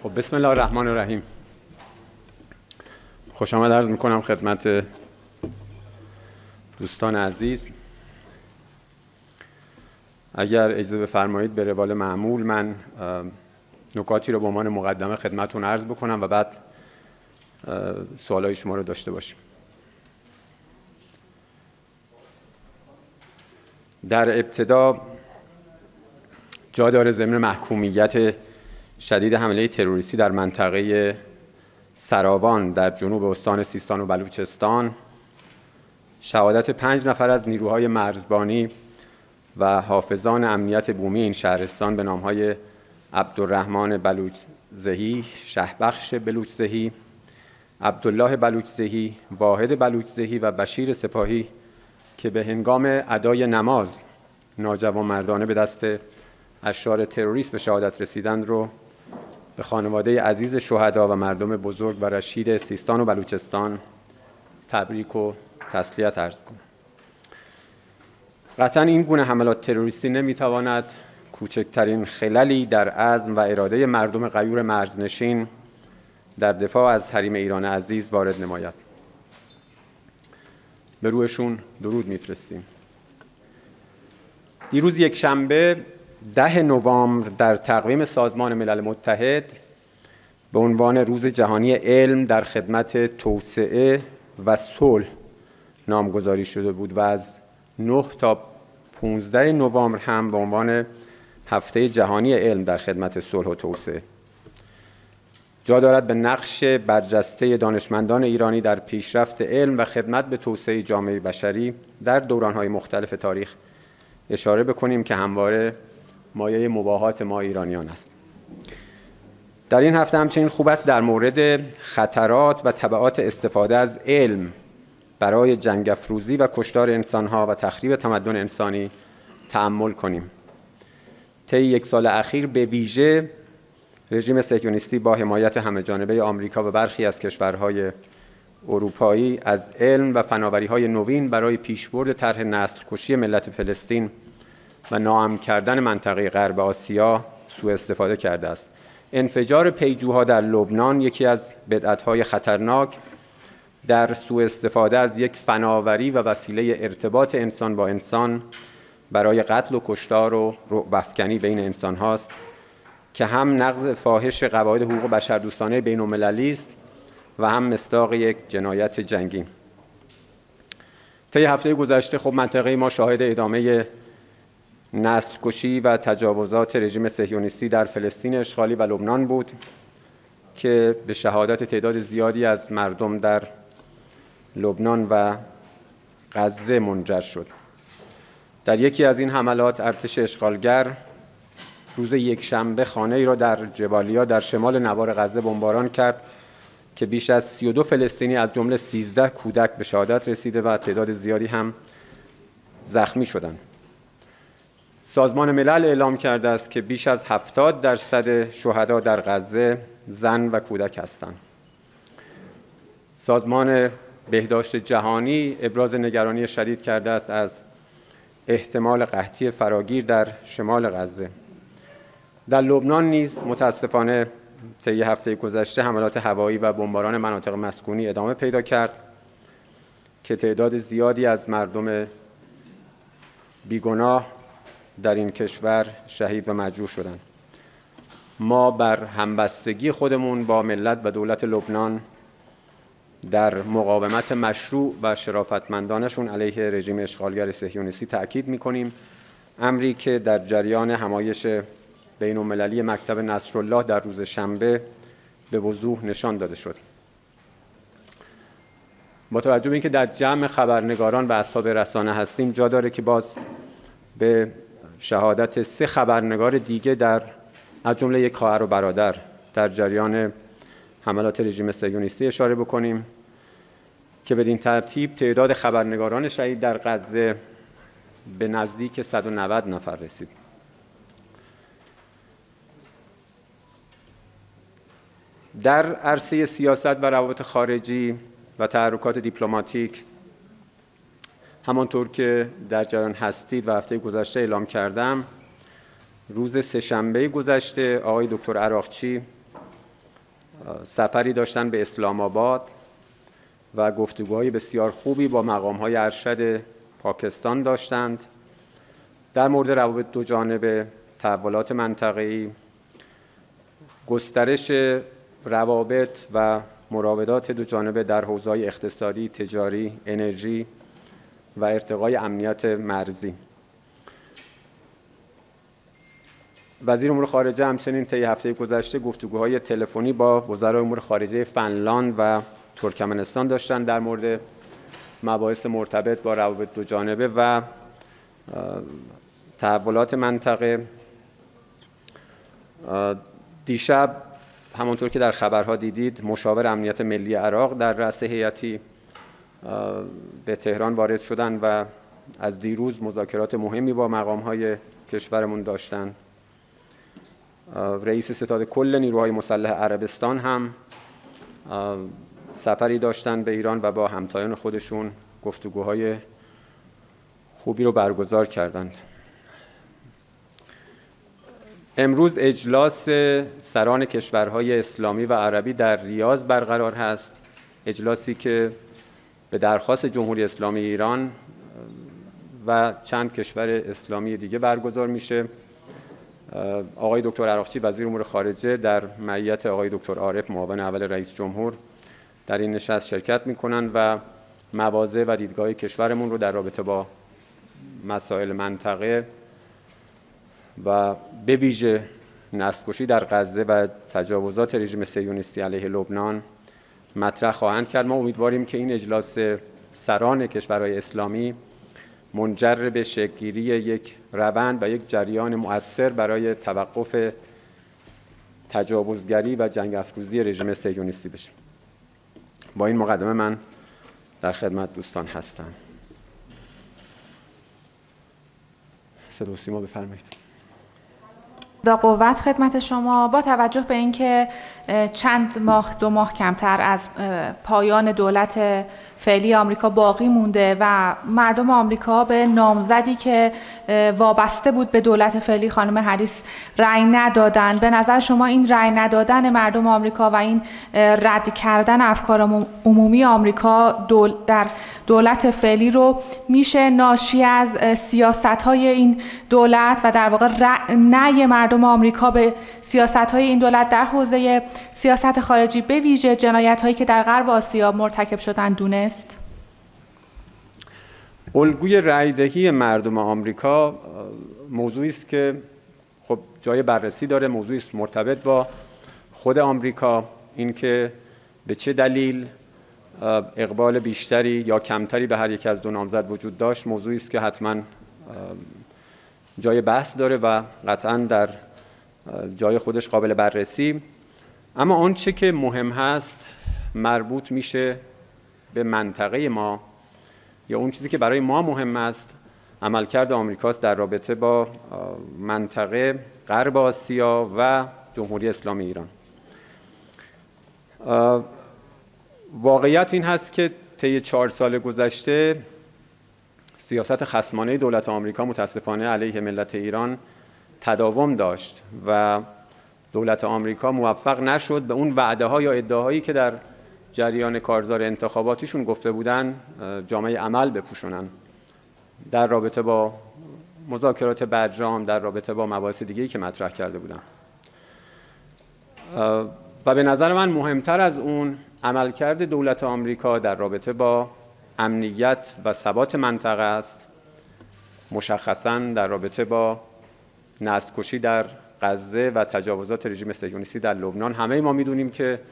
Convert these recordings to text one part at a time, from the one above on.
خب بسم الله الرحمن الرحیم. خوش آمد عرض میکنم خدمت دوستان عزیز. اگر اجازه بفرمایید به روال معمول من نکاتی رو به عنوان مقدمه خدمتتون عرض بکنم و بعد سوالای شما رو داشته باشیم. در ابتدا جا داره ضمن محکومیت شدید حمله تروریستی در منطقه سراوان در جنوب استان سیستان و بلوچستان شهادت 5 نفر از نیروهای مرزبانی و حافظان امنیت بومی این شهرستان به نامهای عبدالرحمن بلوچزهی، شهبخش بلوچزهی، عبدالله بلوچزهی، واحد بلوچزهی و بشیر سپاهی که به هنگام ادای نماز ناجوانمردانه به دست اشرار تروریست به شهادت رسیدند رو به خانواده عزیز شهدا و مردم بزرگ و رشید سیستان و بلوچستان تبریک و تسلیت عرض کنم. قطعاً این گونه حملات تروریستی نمیتواند کوچکترین خللی در عزم و اراده مردم غیور مرزنشین در دفاع از حریم ایران عزیز وارد نماید. به روحشون درود میفرستیم. دیروز یکشنبه 10 نوامبر در تقویم سازمان ملل متحد به عنوان روز جهانی علم در خدمت توسعه و صلح نامگذاری شده بود و از 9 تا 15 نوامبر هم به عنوان هفته جهانی علم در خدمت صلح و توسعه. جا دارد به نقش برجسته دانشمندان ایرانی در پیشرفت علم و خدمت به توسعه جامعه بشری در دوران‌های مختلف تاریخ اشاره بکنیم که همواره مایه مباهات ما ایرانیان است. در این هفته همچنین خوب است در مورد خطرات و تبعات استفاده از علم برای جنگ افروزی و کشتار انسانها و تخریب تمدن انسانی تأمل کنیم. طی 1 سال اخیر به ویژه رژیم صهیونیستی با حمایت همه‌جانبه آمریکا و برخی از کشورهای اروپایی از علم و فناوری‌های نوین برای پیشبرد طرح نسل‌کشی ملت فلسطین و ناامن کردن منطقه غرب آسیا سوء استفاده کرده است. انفجار پیجوها در لبنان یکی از بدعت‌های خطرناک در سوء استفاده از یک فناوری و وسیله ارتباط انسان با انسان برای قتل و کشتار و رعب‌افکنی بین انسان هاست که هم نقض فاحش قواعد حقوق بشردوستانه بین‌المللی است و هم مصداق یک جنایت جنگی. طی هفته گذشته خب منطقه ما شاهد ادامه نسل کشی و تجاوزات رژیم صهیونیستی در فلسطین اشغالی و لبنان بود که به شهادت تعداد زیادی از مردم در لبنان و غزه منجر شد. در یکی از این حملات ارتش اشغالگر روز یکشنبه خانه‌ای را در جبالیا در شمال نوار غزه بمباران کرد که بیش از 32 فلسطینی از جمله 13 کودک به شهادت رسیده و تعداد زیادی هم زخمی شدند. سازمان ملل اعلام کرده است که بیش از 70% شهدا در غزه زن و کودک هستند. سازمان بهداشت جهانی ابراز نگرانی شدید کرده است از احتمال قحطی فراگیر در شمال غزه. در لبنان نیز متاسفانه طی هفته گذشته حملات هوایی و بمباران مناطق مسکونی ادامه پیدا کرد که تعداد زیادی از مردم بیگناه در این کشور شهید و مجروح شدند. ما بر همبستگی خودمون با ملت و دولت لبنان در مقاومت مشروع و شرافتمندانشون علیه رژیم اشغالگر صهیونیستی تأکید می‌کنیم، امری که در جریان همایش بین‌المللی مکتب نصرالله در روز شنبه به وضوح نشان داده شد. با توجه به اینکه در جمع خبرنگاران و اصحاب رسانه هستیم، جا داره که باز به شهادت 3 خبرنگار دیگه از جمله یک خواهر و برادر در جریان حملات رژیم صهیونیستی اشاره بکنیم که بدین ترتیب تعداد خبرنگاران شهید در غزه به نزدیک 190 نفر رسید. در عرصه سیاست و روابط خارجی و تحرکات دیپلماتیک همانطور که در جریان هستید و هفته گذشته اعلام کردم، روز سه‌شنبه گذشته آقای دکتر عراقچی سفری داشتن به اسلام آباد و گفتگوهای بسیار خوبی با مقام‌های ارشد پاکستان داشتند در مورد روابط دو جانبه، تحولات منطقه‌ای، گسترش روابط و مراودات دو جانبه در حوزه‌های اقتصادی، تجاری، انرژی و ارتقای امنیت مرزی. وزیر امور خارجه همچنین طی هفته گذشته گفتگوهای تلفنی با وزرای امور خارجه فنلاند و ترکمنستان داشتند در مورد مباحث مرتبط با روابط دو جانبه و تحولات منطقه. دیشب همانطور که در خبرها دیدید مشاور امنیت ملی عراق در رأس هیئتی به تهران وارد شدند و از دیروز مذاکرات مهمی با مقام‌های کشورمون داشتند. رئیس ستاد کل نیروهای مسلح عربستان هم سفری داشتند به ایران و با همتایان خودشون گفتگوهای خوبی رو برگزار کردند. امروز اجلاس سران کشورهای اسلامی و عربی در ریاض برقرار هست، اجلاسی که به درخواست جمهوری اسلامی ایران و چند کشور اسلامی دیگه برگزار میشه. آقای دکتر عراقچی وزیر امور خارجه در معیت آقای دکتر عارف معاون اول رئیس جمهور در این نشست شرکت میکنن و مواضع و دیدگاه کشورمون رو در رابطه با مسائل منطقه و به ویژه نسل‌کشی در غزه و تجاوزات رژیم صهیونیستی علیه لبنان مطرح خواهند کرد. ما امیدواریم که این اجلاس سران کشورهای اسلامی منجر به شکل‌گیری یک روند و یک جریان مؤثر برای توقف تجاوزگری و جنگ افروزی رژیم صهیونیستی بشه. با این مقدمه من در خدمت دوستان هستم. صدا و سیما بفرمایید. با قوت خدمت شما. با توجه به اینکه دو ماه کمتر از پایان دولت فعلی آمریکا باقی مونده و مردم آمریکا به نامزدی که وابسته بود به دولت فعلی خانم هریس رأی ندادن، به نظر شما این رأی ندادن مردم آمریکا و این رد کردن افکار عمومی آمریکا در دولت فعلی رو میشه ناشی از سیاست‌های این دولت و در واقع نهی مردم آمریکا به سیاست‌های این دولت در حوزه سیاست خارجی به ویژه جنایت‌هایی که در غرب آسیا مرتکب شدن دونست؟ الگوی رأی‌دهی مردم آمریکا موضوعی است که خب جای بررسی داره، موضوعی است مرتبط با خود آمریکا، اینکه به چه دلیل اقبال بیشتری یا کمتری به هر یک از دو نامزد وجود داشت، موضوعی است که حتما جای بحث داره و قطعا در جای خودش قابل بررسی. اما آنچه که مهم هست مربوط میشه به منطقه ما، یا اون چیزی که برای ما مهم است عملکرد آمریکاست در رابطه با منطقه غرب آسیا و جمهوری اسلامی ایران. واقعیت این هست که طی 4 سال گذشته سیاست خصمانه دولت آمریکا متاسفانه علیه ملت ایران تداوم داشت و دولت آمریکا موفق نشد به اون وعده‌ها یا ادعاهایی که در جریان کارزار انتخاباتیشون گفته بودن جامعه عمل بپوشونن در رابطه با مذاکرات برجام، در رابطه با مباحث دیگه‌ای که مطرح کرده بودن. و به نظر من مهمتر از اون عملکرد دولت آمریکا در رابطه با امنیت و ثبات منطقه است، مشخصاً در رابطه با نسل‌کشی در غزه و تجاوزات رژیم صهیونیستی در لبنان. همه ما میدونیم که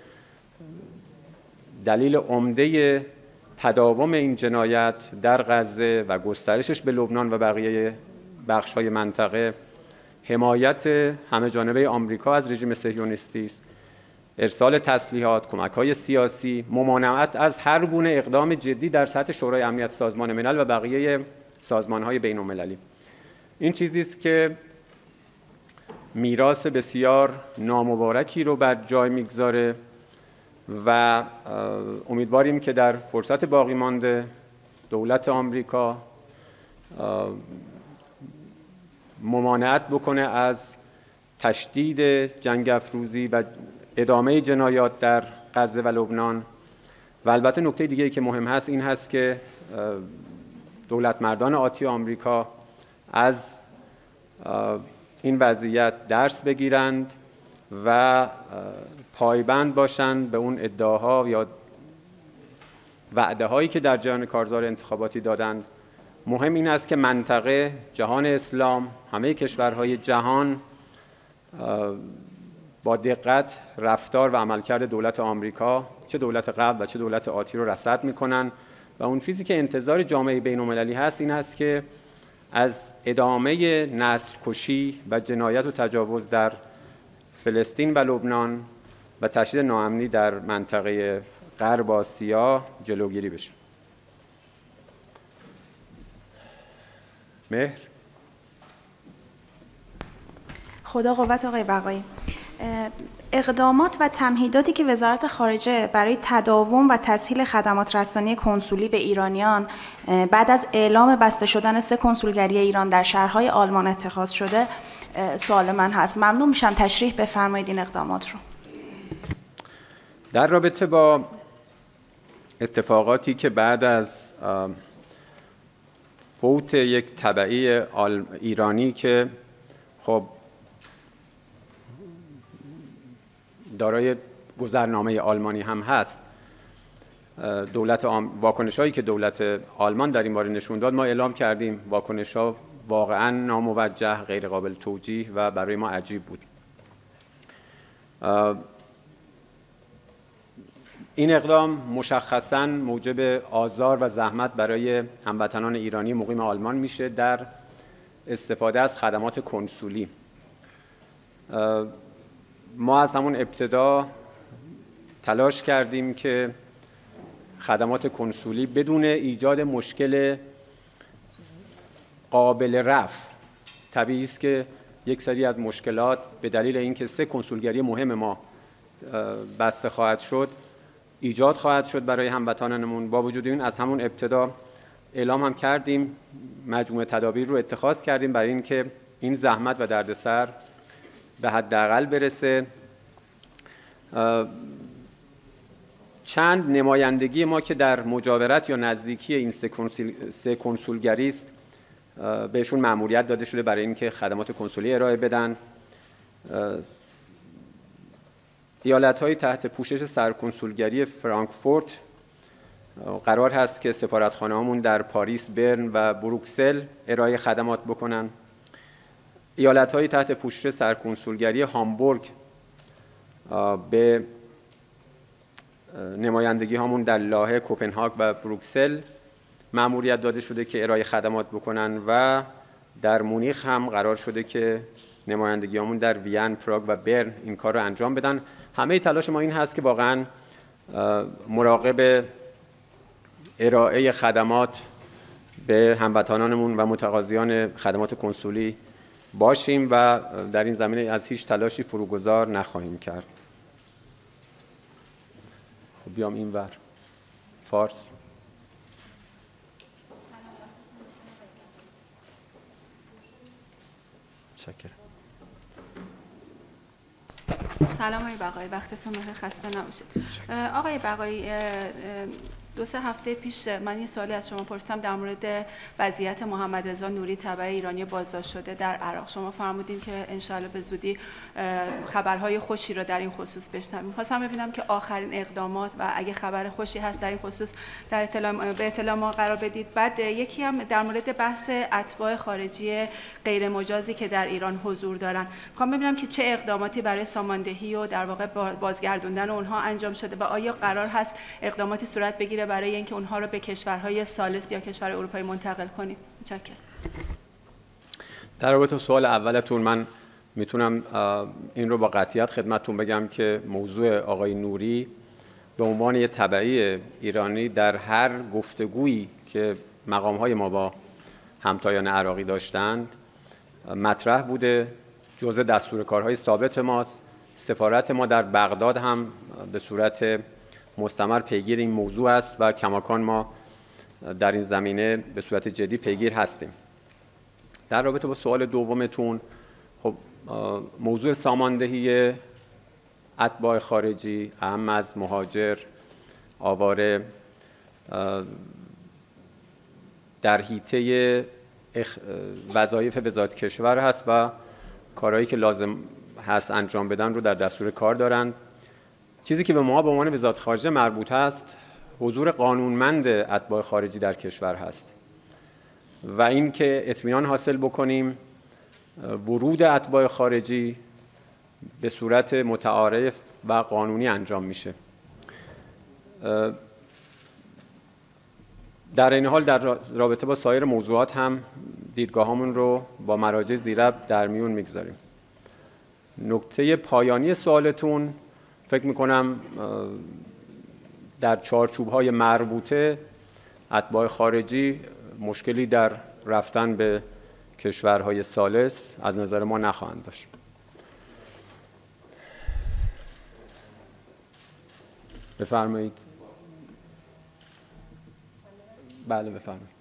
دلیل عمده تداوم این جنایت در غزه و گسترشش به لبنان و بقیه بخش‌های منطقه حمایت همه جانبه آمریکا از رژیم صهیونیستی است، ارسال تسلیحات، کمک‌های سیاسی، ممانعت از هر گونه اقدام جدی در سطح شورای امنیت سازمان ملل و بقیه سازمان‌های بین‌المللی. این چیزی است که میراث بسیار نامبارکی رو بر جای میگذاره و امیدواریم که در فرصت باقی مانده دولت آمریکا ممانعت بکنه از تشدید جنگ افروزی و ادامه جنایات در غزه و لبنان. و البته نکته دیگه‌ای که مهم هست این هست که دولت مردان آتی آمریکا از این وضعیت درس بگیرند و پایبند باشند به اون ادعاها یا وعده هایی که در جریان کارزار انتخاباتی دادند. مهم این است که منطقه، جهان اسلام، همه کشورهای جهان با دقت رفتار و عملکرد دولت آمریکا، چه دولت قبل و چه دولت آتی، رو رصد میکنن و اون چیزی که انتظار جامعه بین‌المللی هست این است که از ادامه نسل کشی و جنایت و تجاوز در فلسطین و لبنان و تشدید ناامنی در منطقه غرب آسیا جلوگیری بشه. مهر. خدا قوت آقای بقایی. اقدامات و تمهیداتی که وزارت خارجه برای تداوم و تسهیل خدمات رسانی کنسولی به ایرانیان بعد از اعلام بسته شدن 3 کنسولگری ایران در شهرهای آلمان اتخاذ شده، سوال من هست. ممنون میشم تشریح بفرمایید این اقدامات رو. در رابطه با اتفاقاتی که بعد از فوت یک تبعی ایرانی که خب دارای گذرنامه آلمانی هم هست، واکنش‌هایی که دولت آلمان در این باره نشون داد، ما اعلام کردیم واکنش‌ها واقعاً ناموجه، غیر قابل توجیه و برای ما عجیب بود. این اقدام مشخصاً موجب آزار و زحمت برای هموطنان ایرانی مقیم آلمان میشه در استفاده از خدمات کنسولی. ما از همون ابتدا تلاش کردیم که خدمات کنسولی بدون ایجاد مشکل قابل رفع، طبیعی است که یک سری از مشکلات به دلیل اینکه 3 کنسولگری مهم ما بسته خواهد شد ایجاد خواهد شد برای هموطنانمون. با وجود این از همون ابتدا اعلام هم کردیم، مجموعه تدابیر رو اتخاذ کردیم برای اینکه این زحمت و دردسر به حداقل برسه. چند نمایندگی ما که در مجاورت یا نزدیکی این 3 کنسولگری است بهشون مأموریت داده شده برای اینکه خدمات کنسولی ارائه بدن. ایالت‌های تحت پوشش سرکنسولگری فرانکفورت قرار هست که سفارتخانه‌هامون در پاریس، برن و بروکسل ارائه خدمات بکنن. ایالت‌های تحت پوشش سرکنسولگری هامبورگ به نمایندگی هامون در لاهه، کوپنهاگ و بروکسل مأموریت داده شده که ارائه خدمات بکنن و در مونیخ هم قرار شده که نمایندگی هامون در وین، پراگ و برن این کار رو انجام بدن. همه تلاش ما این هست که واقعا مراقب ارائه خدمات به هموطنانمون و متقاضیان خدمات کنسولی باشیم و در این زمینه از هیچ تلاشی فروگذار نخواهیم کرد. خب بیام این ور. فارس. شکر. سلام آقای بقایی، وقتتون بخیر، خسته نباشید. آقای بقایی، 2-3 هفته پیش من یه سوالی از شما پرسیدم در مورد وضعیت محمد رضا نوری تبع ایرانی بازداشت شده در عراق. شما فرمودین که انشاءالله به زودی خبرهای خوشی را در این خصوص بشنویم. خواستم ببینم که آخرین اقدامات و اگه خبر خوشی هست در این خصوص به اطلاع ما قرار بدید. بعد یکی هم در مورد بحث اتباع خارجی غیر مجازی که در ایران حضور دارن. میخوام ببینم که چه اقداماتی برای ساماندهی و در واقع بازگردوندن اونها انجام شده و آیا قرار هست اقداماتی صورت بگیره برای اینکه اونها رو به کشورهای ثالث یا کشور اروپایی منتقل کنیم. متشکرم. در رابطه با سوال اولتون من میتونم این رو با قطعیت خدمتتون بگم که موضوع آقای نوری به عنوان یک تبعی ایرانی در هر گفتگویی که مقام‌های ما با همتایان عراقی داشتند مطرح بوده، جزء دستور کارهای ثابت ماست. سفارت ما در بغداد هم به صورت مستمر پیگیر این موضوع است و کماکان ما در این زمینه به صورت جدی پیگیر هستیم. در رابطه با سوال دومتون، خب موضوع ساماندهی اتباع خارجی، اهم از مهاجر، آواره، در حیطه وظایف وزارت کشور هست و کارهایی که لازم هست انجام بدن رو در دستور کار دارند. چیزی که به ما به عنوان وزارت خارجه مربوط هست حضور قانونمند اتباع خارجی در کشور هست و این که اطمینان حاصل بکنیم ورود اتباع خارجی به صورت متعارف و قانونی انجام میشه. در این حال در رابطه با سایر موضوعات هم دیدگاهامون رو با مراجع زیرب در میون میگذاریم. نکته پایانی سوالتون فکر میکنم در چارچوب‌های مربوطه اتباع خارجی مشکلی در رفتن به کشورهای ثالث از نظر ما نخواهند داشت. بفرمایید. بله بفرمایید.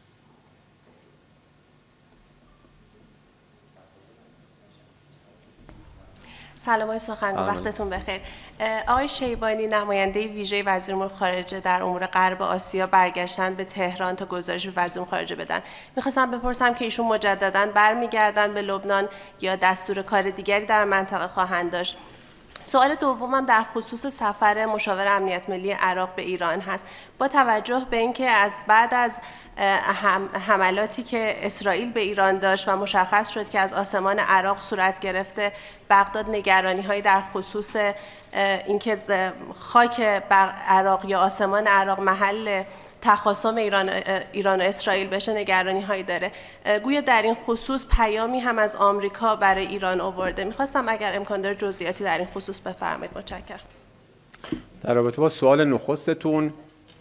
سلام آقای سخنگو، وقتتون بخیر. آقای شیبانی، نماینده ویژه وزیر امور خارجه در امور غرب آسیا، برگشتن به تهران تا گزارش به وزیر امور خارجه بدن. میخواستم بپرسم که ایشون مجددا برمیگردن به لبنان یا دستور کار دیگری در منطقه خواهند داشت. سوال دومم در خصوص سفر مشاور امنیت ملی عراق به ایران هست. با توجه به اینکه از بعد از حملاتی که اسرائیل به ایران داشت و مشخص شد که از آسمان عراق صورت گرفته، بغداد نگرانی‌هایی در خصوص اینکه خاک عراق یا آسمان عراق محل تخاصم ایران و اسرائیل بشه نگرانی هایی داره. گویا در این خصوص پیامی هم از آمریکا برای ایران آورده. میخواستم اگر امکان داره جزئیاتی در این خصوص بفرمایید. متشکرم. در رابطه با سوال نخستتون،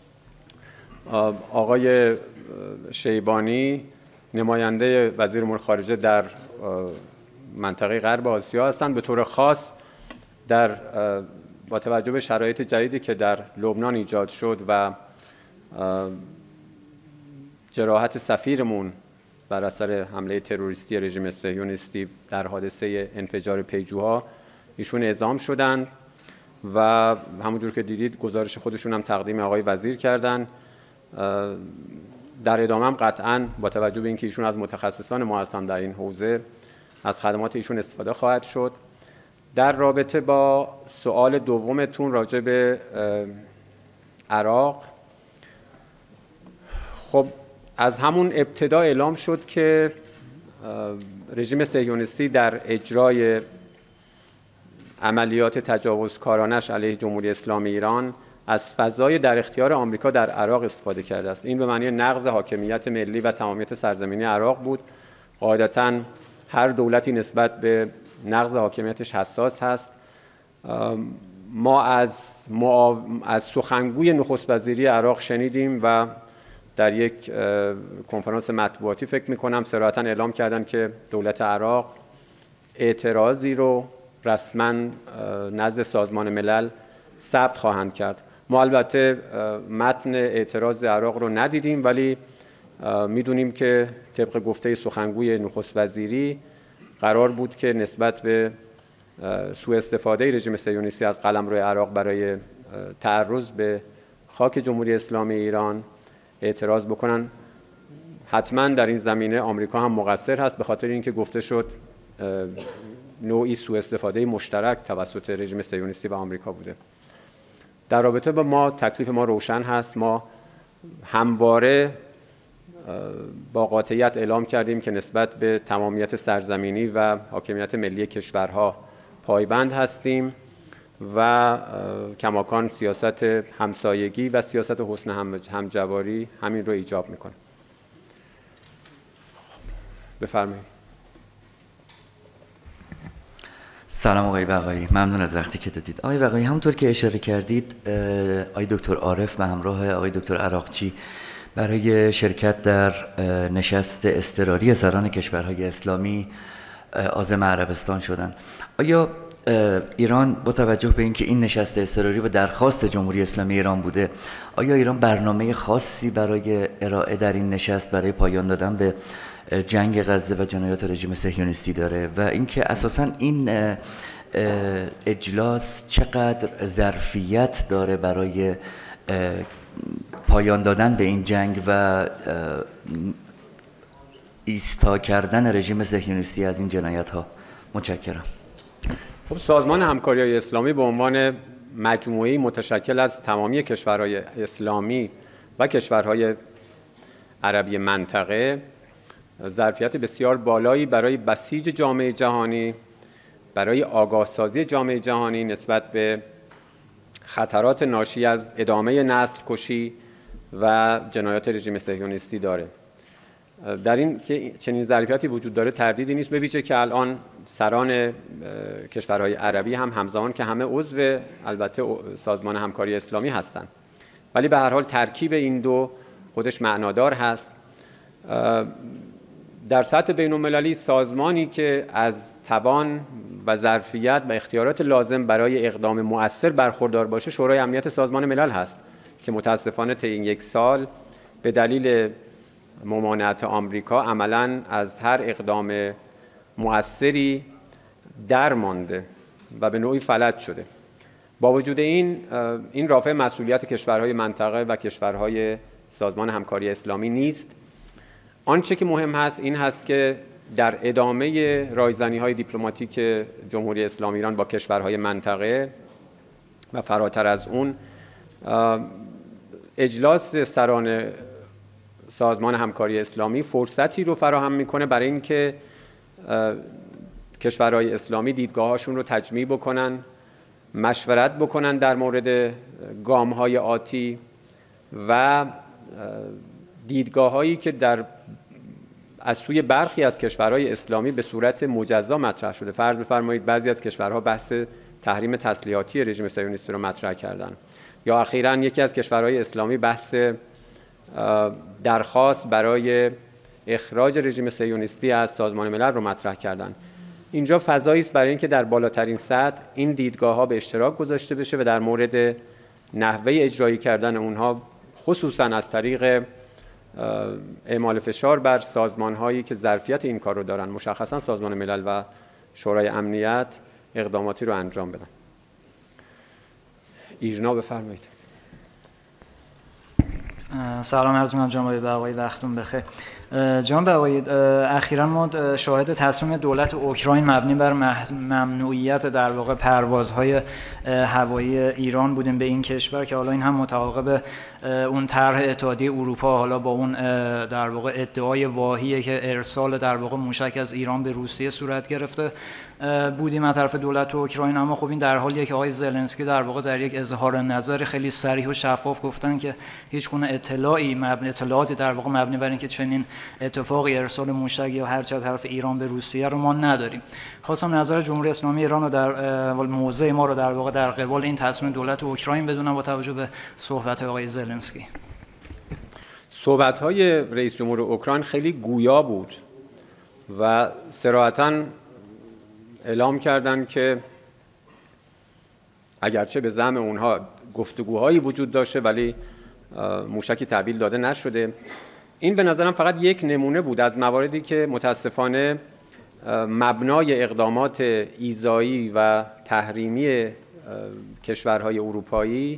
آقای شیبانی نماینده وزیر امور خارجه در منطقه غرب آسیا هستند. به طور خاص با توجه به شرایط جدیدی که در لبنان ایجاد شد و جراحت سفیرمون بر اثر حمله تروریستی رژیم صهیونیستی در حادثه انفجار پیجوها ایشون اعزام شدند و همونجور که دیدید گزارش خودشون هم تقدیم آقای وزیر کردن. در ادامه هم قطعاً با توجه به اینکه ایشون از متخصصان ما هستند در این حوزه از خدمات ایشون استفاده خواهد شد. در رابطه با سوال دومتون راجع به عراق، خب از همون ابتدا اعلام شد که رژیم صهیونیستی در اجرای عملیات تجاوزکارانش علیه جمهوری اسلامی ایران از فضای در اختیار آمریکا در عراق استفاده کرده است. این به معنی نقض حاکمیت ملی و تمامیت سرزمینی عراق بود. قاعدتاً هر دولتی نسبت به نقض حاکمیتش حساس هست. ما از سخنگوی نخست وزیری عراق شنیدیم و در یک کنفرانس مطبوعاتی فکر می‌کنم صراحتاً اعلام کردن که دولت عراق اعتراضی رو رسما نزد سازمان ملل ثبت خواهند کرد. ما البته متن اعتراض عراق رو ندیدیم، ولی میدونیم که طبق گفته سخنگوی نخست وزیری قرار بود که نسبت به سوء استفاده رژیم صهیونیستی از قلمرو عراق برای تعرض به خاک جمهوری اسلامی ایران اعتراض بکنن. حتما در این زمینه آمریکا هم مقصر هست، به خاطر اینکه گفته شد نوعی سوء استفاده مشترک توسط رژیم صهیونیستی و آمریکا بوده. در رابطه با ما تکلیف ما روشن هست. ما همواره با قاطعیت اعلام کردیم که نسبت به تمامیت سرزمینی و حاکمیت ملی کشورها پایبند هستیم و کماکان سیاست همسایگی و سیاست حسن همجواری همین رو ایجاب میکنه. بفرمایید. سلام آقای بقایی، ممنون از وقتی که دادید. آقای بقایی، همونطور که اشاره کردید آقای دکتر عارف و همراه آقای دکتر عراقچی برای شرکت در نشست اضطراری سران کشورهای اسلامی عازم عربستان شدند. آیا ایران با توجه به اینکه این نشست اضطراری و درخواست جمهوری اسلامی ایران بوده، آیا ایران برنامه خاصی برای ارائه در این نشست برای پایان دادن به جنگ غزه و جنایات رژیم صهیونیستی داره و اینکه اساساً این اجلاس چقدر ظرفیت داره برای پایان دادن به این جنگ و ایستا کردن رژیم صهیونیستی از این جنایت ها؟ متشکرم. خب سازمان همکاری اسلامی به عنوان مجموعه‌ای متشکل از تمامی کشورهای اسلامی و کشورهای عربی منطقه ظرفیت بسیار بالایی برای بسیج جامعه جهانی، برای آگاهسازی جامعه جهانی نسبت به خطرات ناشی از ادامه نسل کشی و جنایات رژیم صهیونیستی داره. در این که چنین ظرفیتی وجود داره تردیدی نیست، به ویژه که الان سران کشورهای عربی هم همزمان که همه عضو البته سازمان همکاری اسلامی هستند، ولی به هر حال ترکیب این دو خودش معنادار هست. در سطح بین‌المللی سازمانی که از توان و ظرفیت و اختیارات لازم برای اقدام مؤثر برخوردار باشه شورای امنیت سازمان ملل هست که متاسفانه طی این یک سال به دلیل ممانعت آمریکا عملاً از هر اقدام مؤثری درمانده و به نوعی فلج شده. با وجود این رافع مسئولیت کشورهای منطقه و کشورهای سازمان همکاری اسلامی نیست. آنچه که مهم هست این هست که در ادامه رایزنی‌های دیپلماتیک جمهوری اسلامی ایران با کشورهای منطقه و فراتر از اون اجلاس سران سازمان همکاری اسلامی فرصتی رو فراهم میکنه برای اینکه کشورهای اسلامی دیدگاهاشون رو تجمیع بکنن، مشورت بکنن در مورد گام‌های آتی و دیدگاه‌هایی که از سوی برخی از کشورهای اسلامی به صورت مجزا مطرح شده. فرض بفرمایید بعضی از کشورها بحث تحریم تسلیحاتی رژیم صهیونیستی رو مطرح کردن، یا اخیراً یکی از کشورهای اسلامی بحث درخواست برای اخراج رژیم صهیونیستی از سازمان ملل رو مطرح کردن. اینجا فضایی است برای اینکه در بالاترین سطح این دیدگاه‌ها به اشتراک گذاشته بشه و در مورد نحوه اجرایی کردن اونها خصوصاً از طریق اعمال فشار بر سازمان‌هایی که ظرفیت این کار رو دارن، مشخصاً سازمان ملل و شورای امنیت، اقداماتی رو انجام بدن. ایرنا بفرمایید. سلام عرض می‌کنم جناب بقایی، وقتتون بخیر. جناب بقایی، اخیراً ما شاهد تصمیم دولت اوکراین مبنی بر ممنوعیت در واقع پروازهای هوایی ایران بودیم به این کشور که حالا این هم متعاقب اون طرح اتحادیه اروپا، حالا با اون در واقع ادعای واهیه که ارسال در واقع موشک از ایران به روسیه صورت گرفته بودیم از طرف دولت اوکراین. اما خب این در حالیه که آقای زلنسکی در واقع در یک اظهار نظر خیلی صریح و شفاف گفتن که هیچ گونه اطلاعاتی در واقع مبنی بر اینکه چنین اتفاقی ارسال موشک یا هر چه از طرف ایران به روسیه رو ما نداریم. خواستم نظر جمهوری اسلامی ایران رو در موضع ما رو در واقع در قبال این تصمیم دولت اوکراین بدونم با توجه به صحبت آقای زلنسکی. صحبت‌های رئیس جمهور اوکراین خیلی گویا بود و صراحتاً اعلام کردند که اگرچه به زعم اونها گفتگوهایی وجود داشته ولی موشکی تحویل داده نشده. این به نظرم فقط یک نمونه بود از مواردی که متاسفانه مبنای اقدامات ایذایی و تحریمی کشورهای اروپایی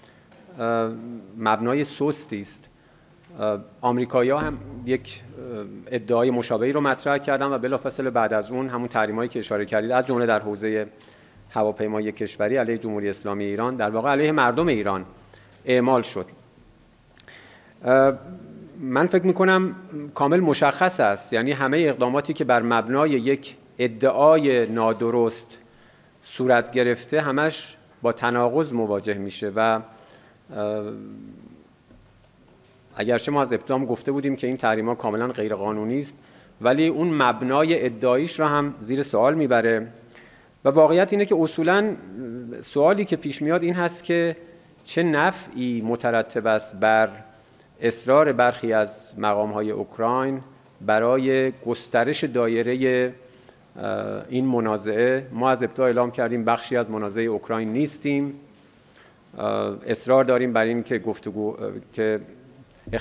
مبنای سستی است. آمریکایی‌ها هم یک ادعای مشابهی رو مطرح کردن و بلافاصله بعد از اون همون تحریمایی که اشاره کردید از جمله در حوزه هواپیمایی کشوری علیه جمهوری اسلامی ایران، در واقع علیه مردم ایران اعمال شد. من فکر می‌کنم کامل مشخص است، یعنی همه اقداماتی که بر مبنای یک ادعای نادرست صورت گرفته همش با تناقض مواجه میشه و اگرچه ما از ابتدا گفته بودیم که این تحریم‌ها کاملا غیر قانونی است، ولی اون مبنای ادعایش را هم زیر سوال میبره و واقعیت اینه که اصولاً سوالی که پیش میاد این هست که چه نفعی مترتب است بر اصرار برخی از مقام‌های اوکراین برای گسترش دایره این منازعه. ما از ابتدا اعلام کردیم بخشی از منازعه اوکراین نیستیم، اصرار داریم بر این که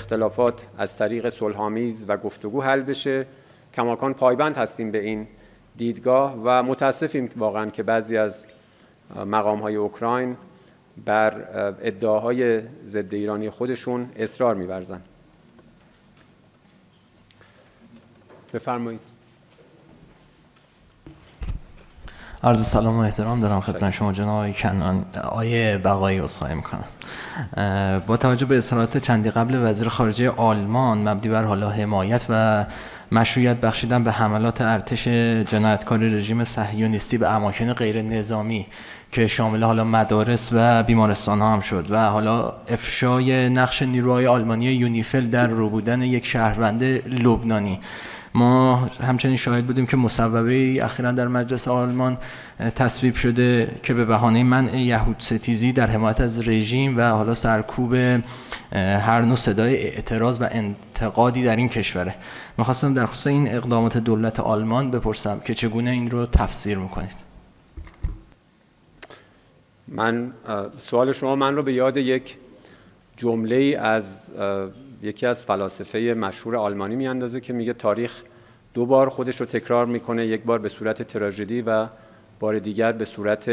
اختلافات از طریق صلح‌آمیز و گفتگو حل بشه. کماکان پایبند هستیم به این دیدگاه و متاسفیم واقعا که بعضی از مقام‌های اوکراین بر ادعاهای ضد ایرانی خودشون اصرار می‌ورزن. بفرمایید. عرض سلام و احترام دارم خدمت شما جناب کنان. آیه بقایی عذرخواهی میکنم. با توجه به اظهارات چندی قبل وزیر خارجه آلمان مبنی بر حالا حمایت و مشروعیت بخشیدن به حملات ارتش جنایتکار رژیم صهیونیستی به اماکن غیر نظامی که شامل حالا مدارس و بیمارستان ها هم شد و حالا افشای نقش نیروهای آلمانی یونیفیل در روبودن یک شهروند لبنانی، ما همچنین شاهد بودیم که مصوبه اخیراً در مجلس آلمان تصویب شده که به بهانه منع یهود ستیزی در حمایت از رژیم و حالا سرکوب هر نوع صدای اعتراض و انتقادی در این کشوره. می‌خواستم در خصوص این اقدامات دولت آلمان بپرسم که چگونه این رو تفسیر می‌کنید؟ سوال شما من رو به یاد یک جمله از یکی از فلاسفه مشهور آلمانی میاندازه که میگه تاریخ دو بار خودش رو تکرار میکنه، یک بار به صورت تراژدی و بار دیگر به صورت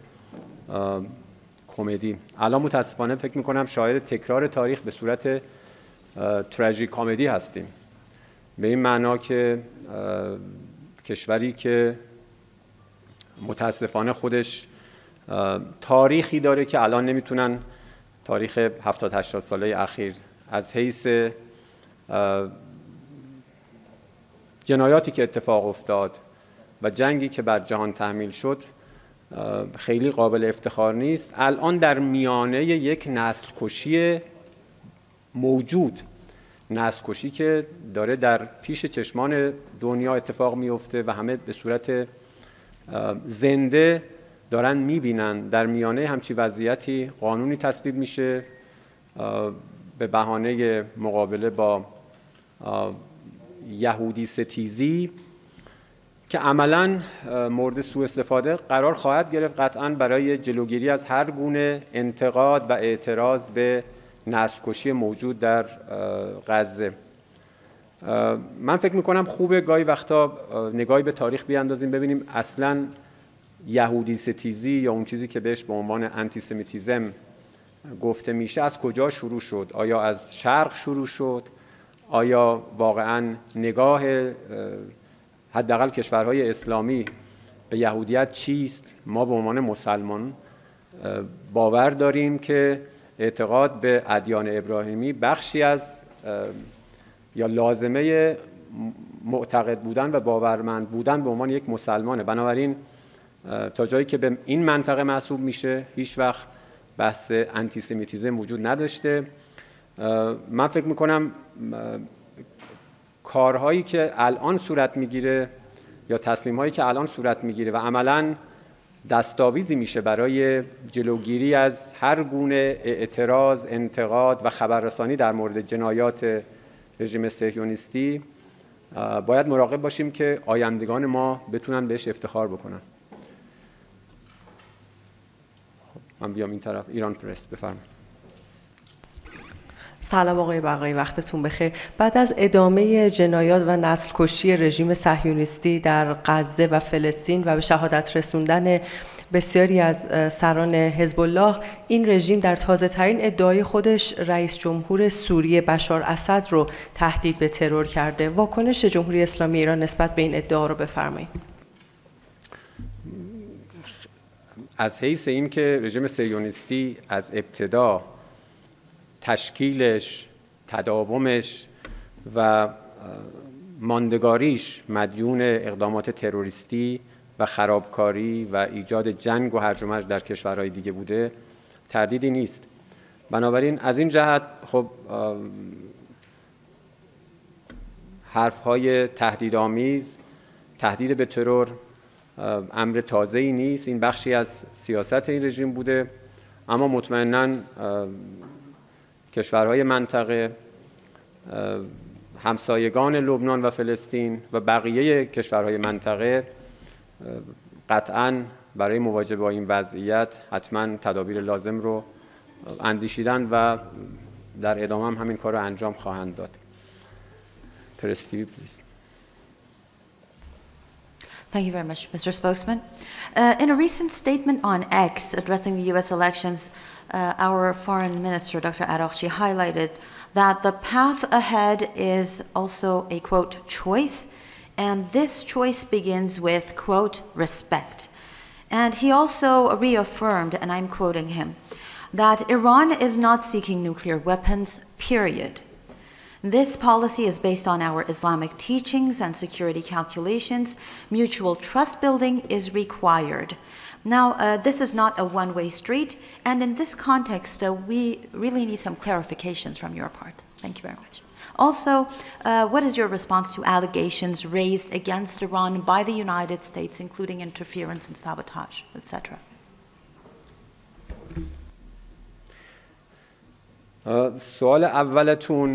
کمدی. الان متاسفانه فکر میکنم شاهد تکرار تاریخ به صورت تراژیک کمدی هستیم، به این معنا که کشوری که متاسفانه خودش تاریخی داره که الان نمیتونن تاریخ 70-80 ساله اخیر از حیث جنایاتی که اتفاق افتاد و جنگی که بر جهان تحمیل شد خیلی قابل افتخار نیست. الان در میانه یک نسل کشی موجود، نسل کشی که داره در پیش چشمان دنیا اتفاق میفته و همه به صورت زنده دارن میبینن. در میانه همچی وضعیتی قانونی تصویب میشه به بهانه مقابله با یهودی ستیزی که عملاً مورد سوء استفاده قرار خواهد گرفت قطعاً برای جلوگیری از هر گونه انتقاد و اعتراض به نسل‌کشی موجود در غزه. من فکر میکنم خوبه گاهی وقتا نگاهی به تاریخ بیاندازیم ببینیم اصلاً یهودی ستیزی یا اون چیزی که بهش به عنوان آنتیسمیتیسم گفته میشه از کجا شروع شد. آیا از شرق شروع شد؟ آیا واقعاً نگاه حداقل کشورهای اسلامی به یهودیت چیست؟ ما به عنوان مسلمان باور داریم که اعتقاد به ادیان ابراهیمی بخشی از یا لازمه معتقد بودن و باورمند بودن به عنوان یک مسلمانه. بنابراین تا جایی که به این منطقه محسوب میشه هیچ وقت بحث آنتیسمیتیسم وجود نداشته. من فکر میکنم کارهایی که الان صورت میگیره یا تصمیم‌هایی که الان صورت میگیره و عملاً دستاویزی میشه برای جلوگیری از هر گونه اعتراض، انتقاد و خبررسانی در مورد جنایات رژیم صهیونیستی، باید مراقب باشیم که آیندگان ما بتونن بهش افتخار بکنن. من بیام این طرف. ایران پرس، بفرمایید. سلام آقای بقایی، وقتتون بخیر. بعد از ادامه جنایات و نسل کشی رژیم صهیونیستی در غزه و فلسطین و به شهادت رسوندن بسیاری از سران حزب الله، این رژیم در تازه ترین ادعای خودش رئیس جمهور سوریه بشار اسد رو تهدید به ترور کرده. واکنش جمهوری اسلامی ایران نسبت به این ادعا رو بفرمایید. از حیث این که رژیم صهیونیستی از ابتدا تشکیلش، تداومش و ماندگاریش مدیون اقدامات تروریستی و خرابکاری و ایجاد جنگ و هرج و مرج در کشورهای دیگه بوده، تردیدی نیست. بنابراین از این جهت خب حرفهای تهدیدآمیز، تهدید به ترور امر تازه‌ای نیست. این بخشی از سیاست این رژیم بوده، اما مطمئناً کشورهای منطقه، همسایگان لبنان و فلسطین و بقیه کشورهای منطقه قطعاً برای مواجهه با این وضعیت حتماً تدابیر لازم رو اندیشیدن و در ادامه هم همین کار رو انجام خواهند داد. پرستیوی پلیز. Thank you very much, Mr. Spokesman. In a recent statement on X addressing the U.S. elections, our Foreign Minister, Dr. Araghchi, highlighted that the path ahead is also a, quote, choice, and this choice begins with, quote, respect. And he also reaffirmed, and I'm quoting him, that Iran is not seeking nuclear weapons, period. This policy is based on our Islamic teachings and security calculations. Mutual trust building is required. Now, this is not a one-way street, and in this context, we really need some clarifications from your part. Thank you very much. Also, what is your response to allegations raised against Iran by the United States, including interference and sabotage, etc.? سوال اولتون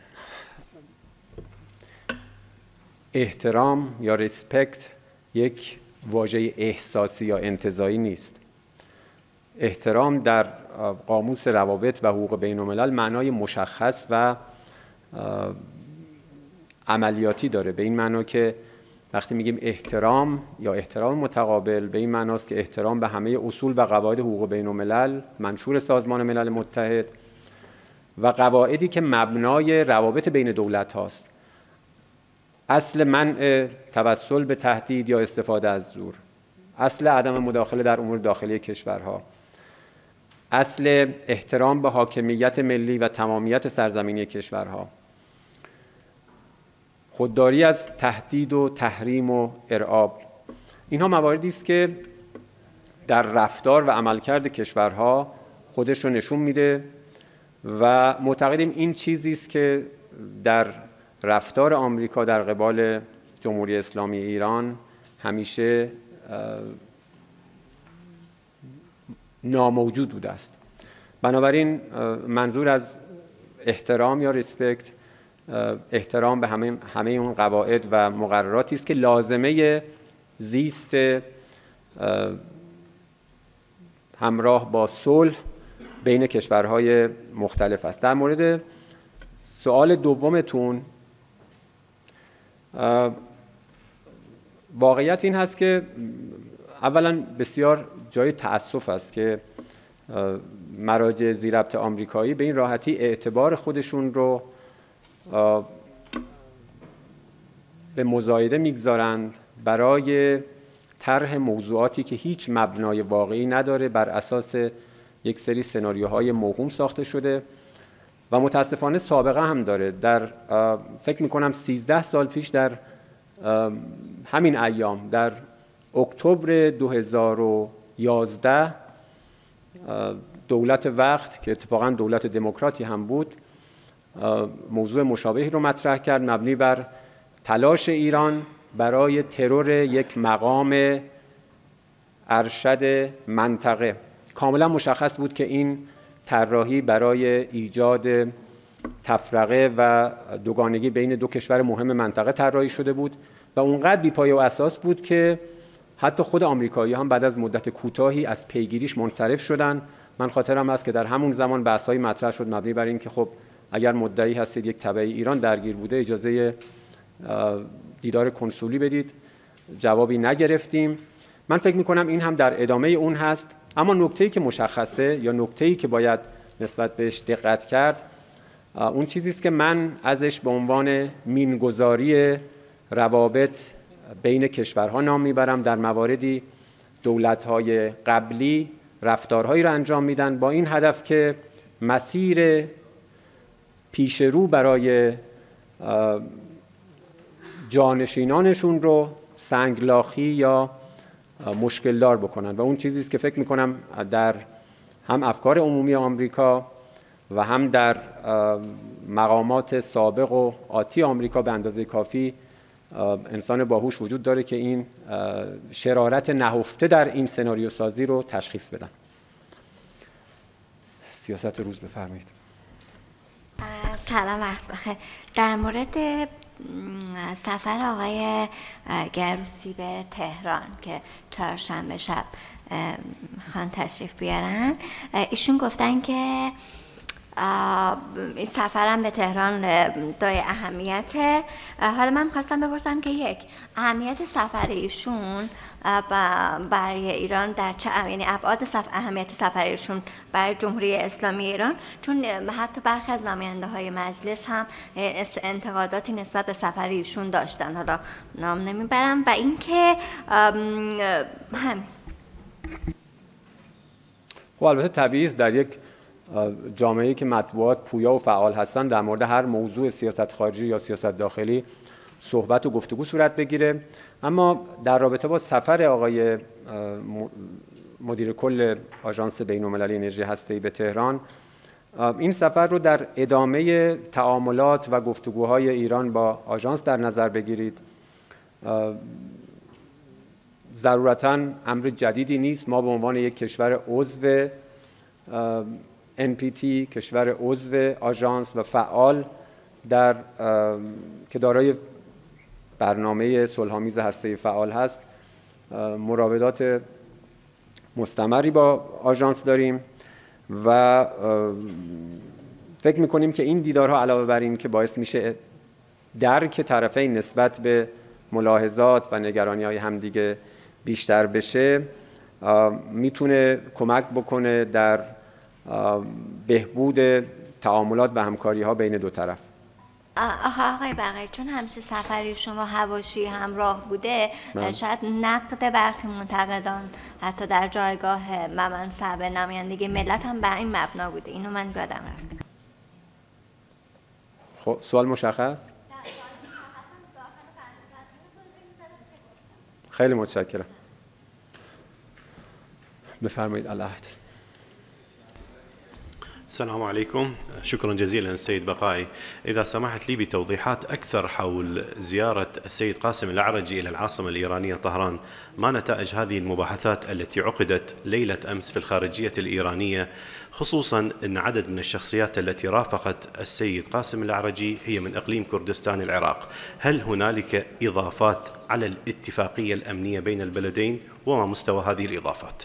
احترام یا ریسپکت یک واژه احساسی یا انتزاعی نیست. احترام در قاموس روابط و حقوق بین الملل معنای مشخص و عملیاتی داره، به این معنا که وقتی میگیم احترام یا احترام متقابل، به این معناست که احترام به همه اصول و قواعد حقوق بین الملل منشور سازمان ملل متحد و قواعدی که مبنای روابط بین دولت هاست. اصل منع توسل به تهدید یا استفاده از زور، اصل عدم مداخله در امور داخلی کشورها، اصل احترام به حاکمیت ملی و تمامیت سرزمینی کشورها، خودداری از تهدید و تحریم و ارعاب. اینها مواردی است که در رفتار و عملکرد کشورها خودش رو نشون میده و معتقدیم این چیزی است که در رفتار آمریکا در قبال جمهوری اسلامی ایران همیشه ناموجود بوده است. بنابراین منظور از احترام یا ریسپکت احترام به همه اون قواعد و مقرراتی است که لازمه زیست همراه با صلح بین کشورهای مختلف است. در مورد سوال دومتون، واقعیت این هست که اولا بسیار جای تأسف است که مراجع ذی‌ربط آمریکایی به این راحتی اعتبار خودشون رو به مزایده میگذارند برای طرح موضوعاتی که هیچ مبنای واقعی نداره، بر اساس یک سری سناریوهای موهوم ساخته شده و متاسفانه سابقه هم داره. در فکر میکنم 13 سال پیش در همین ایام، در اکتبر 2011 دولت وقت که اتفاقا دولت دموکراتی هم بود موضوع مشابهی رو مطرح کرد مبنی بر تلاش ایران برای ترور یک مقام ارشد منطقه. کاملا مشخص بود که این طراحی برای ایجاد تفرقه و دوگانگی بین دو کشور مهم منطقه طراحی شده بود و اونقدر بی‌پایه و اساس بود که حتی خود آمریکایی هم بعد از مدت کوتاهی از پیگیریش منصرف شدن. من خاطرم است که در همون زمان بحث‌های مطرح شد مبنی بر این که خب اگر مدعی هستید یک تبع ایران درگیر بوده اجازه دیدار کنسولی بدید. جوابی نگرفتیم. من فکر می‌کنم این هم در ادامه اون هست. اما نکته‌ای که مشخصه یا نکته‌ای که باید نسبت بهش دقت کرد اون چیزی است که من ازش به عنوان مینگذاری روابط بین کشورها نام میبرم. در مواردی دولت‌های قبلی رفتارهایی را انجام میدن با این هدف که مسیر پیش رو برای جانشینانشون رو سنگلاخی یا مشکل دار بکنن و اون چیزی است که فکر میکنم در هم افکار عمومی آمریکا و هم در مقامات سابق و آتی آمریکا به اندازه کافی انسان باهوش وجود داره که این شرارت نهفته در این سناریو سازی رو تشخیص بدن. سیاست روز بفرمایید. سلام، وقت بخیر. در مورد سفر آقای گروسی به تهران که چهارشنبه شب میخوان تشریف بیارن، ایشون گفتن که این سفرم به تهران دارای اهمیته. حالا من خواستم بپرسم که یک، اهمیت سفر ایشون برای ایران در چه، یعنی ابعاد اهمیت سفر ایشون برای جمهوری اسلامی ایران، چون حتی برخی از نماینده های مجلس هم انتقاداتی نسبت به سفر ایشون داشتن، حالا نام نمیبرم. و اینکه همین. خب البته طبیعی است در یک جامعه‌ای که مطبوعات پویا و فعال هستن در مورد هر موضوع سیاست خارجی یا سیاست داخلی صحبت و گفتگو صورت بگیره. اما در رابطه با سفر آقای مدیر کل آژانس بین‌المللی انرژی هسته‌ای به تهران، این سفر رو در ادامه تعاملات و گفتگوهای ایران با آژانس در نظر بگیرید. ضرورتاً امر جدیدی نیست. ما به عنوان یک کشور عضو NPT، کشور عضو آژانس و فعال که دارای برنامه صلح‌آمیز هسته‌ای فعال هست، مراودات مستمری با آژانس داریم و فکر می‌کنیم که این دیدارها علاوه بر این که باعث میشه درک طرفین نسبت به ملاحظات و نگرانی‌های همدیگه بیشتر بشه، میتونه کمک بکنه در بهبود تعاملات و همکاری‌ها بین دو طرف. آقای بقایی، چون همیشه سفری شما هواشی همراه بوده، شاید نقد برخی منتقدان حتی در جایگاه منصب نمایندگی ملت هم بر این مبنا بوده. اینو من یادم رفت. خب سوال مشخص؟ خیلی متشکرم. بفرمایید. العهد. السلام عليكم، شكرا جزيلا السيد بقائي. إذا سمحت لي بتوضيحات أكثر حول زيارة السيد قاسم الأعرجي إلى العاصمة الإيرانية طهران، ما نتائج هذه المباحثات التي عقدت ليلة أمس في الخارجية الإيرانية، خصوصا أن عدد من الشخصيات التي رافقت السيد قاسم الأعرجي هي من إقليم كردستان العراق. هل هنالك إضافات على الاتفاقية الأمنية بين البلدين، وما مستوى هذه الإضافات؟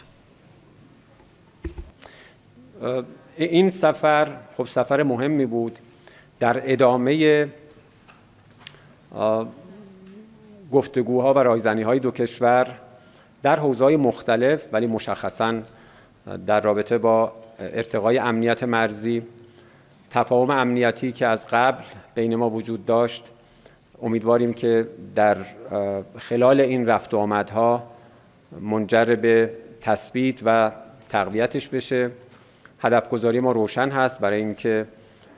این سفر خب سفر مهمی بود در ادامه گفتگوها و رایزنی‌های دو کشور در حوزه‌های مختلف، ولی مشخصاً در رابطه با ارتقای امنیت مرزی، تفاهم امنیتی که از قبل بین ما وجود داشت. امیدواریم که در خلال این رفت و آمدها منجر به تثبیت و تقویتش بشه. هدف گذاری ما روشن هست برای اینکه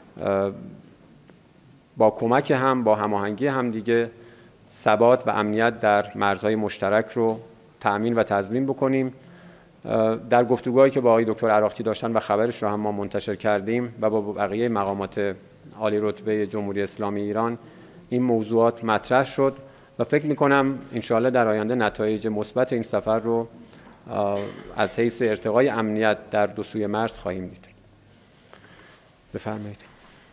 با کمک هم، با هماهنگی هم دیگه ثبات و امنیت در مرزهای مشترک رو تأمین و تضمین بکنیم. در گفتگوهایی که با آقای دکتر عراقچی داشتن و خبرش رو هم ما منتشر کردیم و با بقیه مقامات عالی رتبه جمهوری اسلامی ایران این موضوعات مطرح شد و فکر می‌کنم انشاءالله در آینده نتایج مثبت این سفر رو از حیث ارتقای امنیت در دو سوی مرز خواهیم دید. بفرمایید.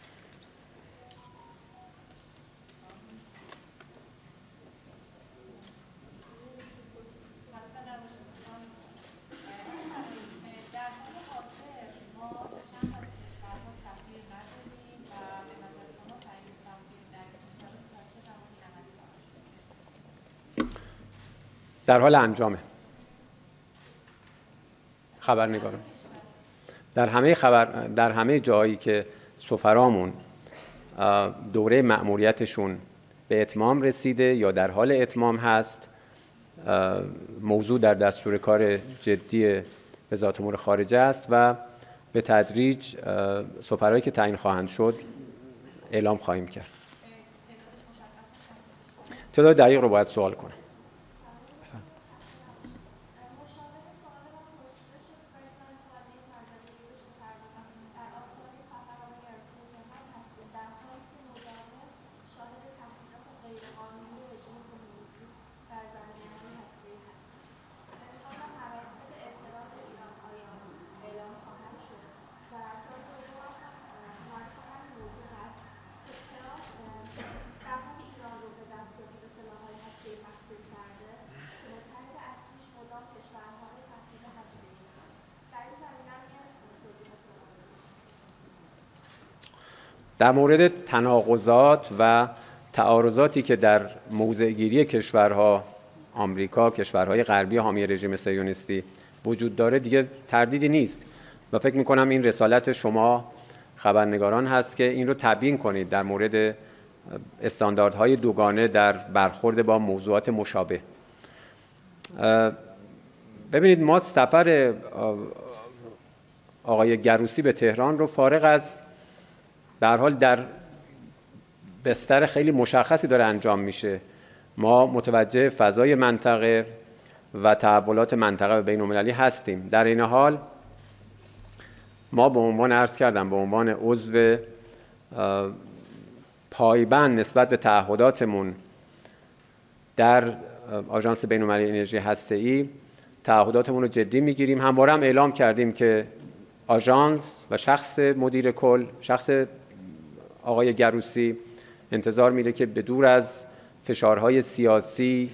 در حال انجامه. خبرنگارم در همه جایی که سفرامون دوره مأموریتشون به اتمام رسیده یا در حال اتمام هست، موضوع در دستور کار جدی وزارت امور خارجه است و به تدریج سفرهایی که تعیین خواهند شد اعلام خواهیم کرد. تعداد دقیق رو باید سوال کنم. در مورد تناقضات و تعارضاتی که در موضع‌گیری کشورها آمریکا، کشورهای غربی حامی رژیم صهیونیستی وجود داره دیگه تردیدی نیست و فکر می‌کنم این رسالت شما خبرنگاران هست که این رو تبیین کنید در مورد استانداردهای دوگانه در برخورد با موضوعات مشابه. ببینید ما سفر آقای گروسی به تهران رو فارغ از به هر حال در بستر خیلی مشخصی داره انجام میشه. ما متوجه فضای منطقه و تحولات منطقه و بین‌المللی هستیم. در این حال ما به عنوان عرض کردم به عنوان عضو پایبند نسبت به تعهداتمون در آژانس بین‌المللی انرژی هسته‌ای تعهداتمون رو جدی میگیریم. همواره هم اعلام کردیم که آژانس و شخص مدیر کل، شخص آقای گروسی انتظار میره که به دور از فشارهای سیاسی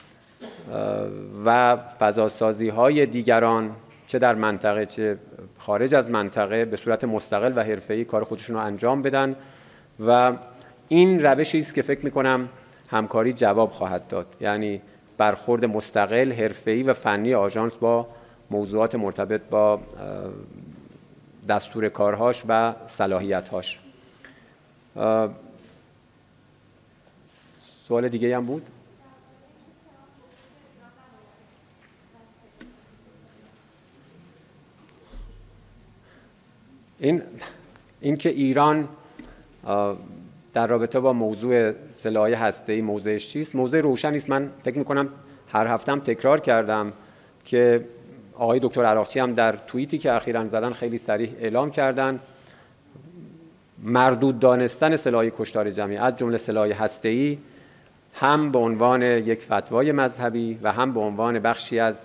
و فضاسازی‌های دیگران چه در منطقه چه خارج از منطقه به صورت مستقل و حرفه‌ای کار خودشون رو انجام بدن و این روشی است که فکر می‌کنم همکاری جواب خواهد داد، یعنی برخورد مستقل، حرفه‌ای و فنی آژانس با موضوعات مرتبط با دستور کارهاش و صلاحیت‌هاش. سوال دیگه هم بود؟ این که ایران در رابطه با موضوع سلاح هسته‌ای موضعش چیست؟ موضع روشنی است. من فکر می‌کنم هر هفته‌ام تکرار کردم که آقای دکتر عراقچی هم در توییتی که اخیراً زدن خیلی صریح اعلام کردن مردود دانستن سلاح کشتار جمعی از جمله سلاح هسته‌ای هم به عنوان یک فتوای مذهبی و هم به عنوان بخشی از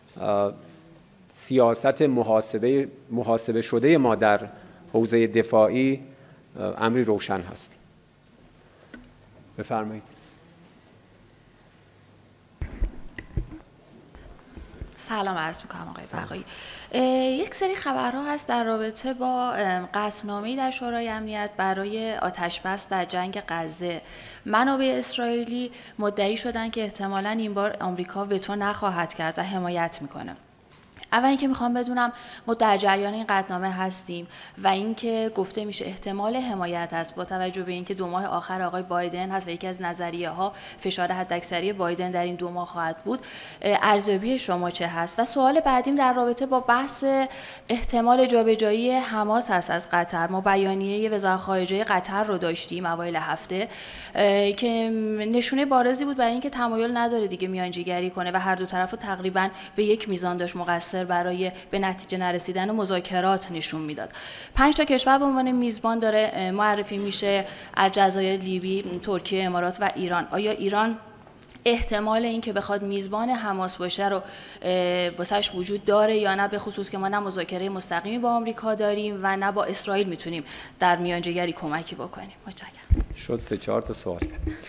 سیاست محاسبه شده ما در حوزه دفاعی امری روشن هست. بفرمایید. سلام عرض می‌کنم آقای بقایی. یک سری خبرها هست در رابطه با قطعنامه‌ای در شورای امنیت برای آتش‌بس در جنگ غزه. منابع اسرائیلی مدعی شدن که احتمالاً این بار آمریکا وتو نخواهد کرد و حمایت می‌کنه. اول اینکه میخوام بدونم ما در جریان این قطعنامه هستیم و اینکه گفته میشه احتمال حمایت است با توجه به اینکه 2 ماه آخر آقای بایدن هست و یکی از نظریه ها فشار حداکثری بایدن در این 2 ماه خواهد بود. ارزیابی شما چه هست؟ و سوال بعدیم در رابطه با بحث احتمال جابجایی حماس هست از قطر. ما بیانیه وزارت خارجه قطر رو داشتیم اوایل هفته که نشونه بارزی بود برای اینکه تمایل نداره دیگه میانجیگری کنه و هر دو طرف رو تقریبا به یک میزان داشت مقصر برای به نتیجه نرسیدن مذاکرات نشون میداد. 5 تا کشور به عنوان میزبان داره معرفی میشه: الجزایر، لیبی، ترکیه، امارات و ایران. آیا ایران احتمال این که بخواد میزبان حماس باشه رو واسش وجود داره یا نه، به خصوص که ما نه مذاکره مستقیمی با آمریکا داریم و نه با اسرائیل میتونیم در میانجیگری کمکی بکنیم؟ متشکرم. شد 3-4 تا سوال.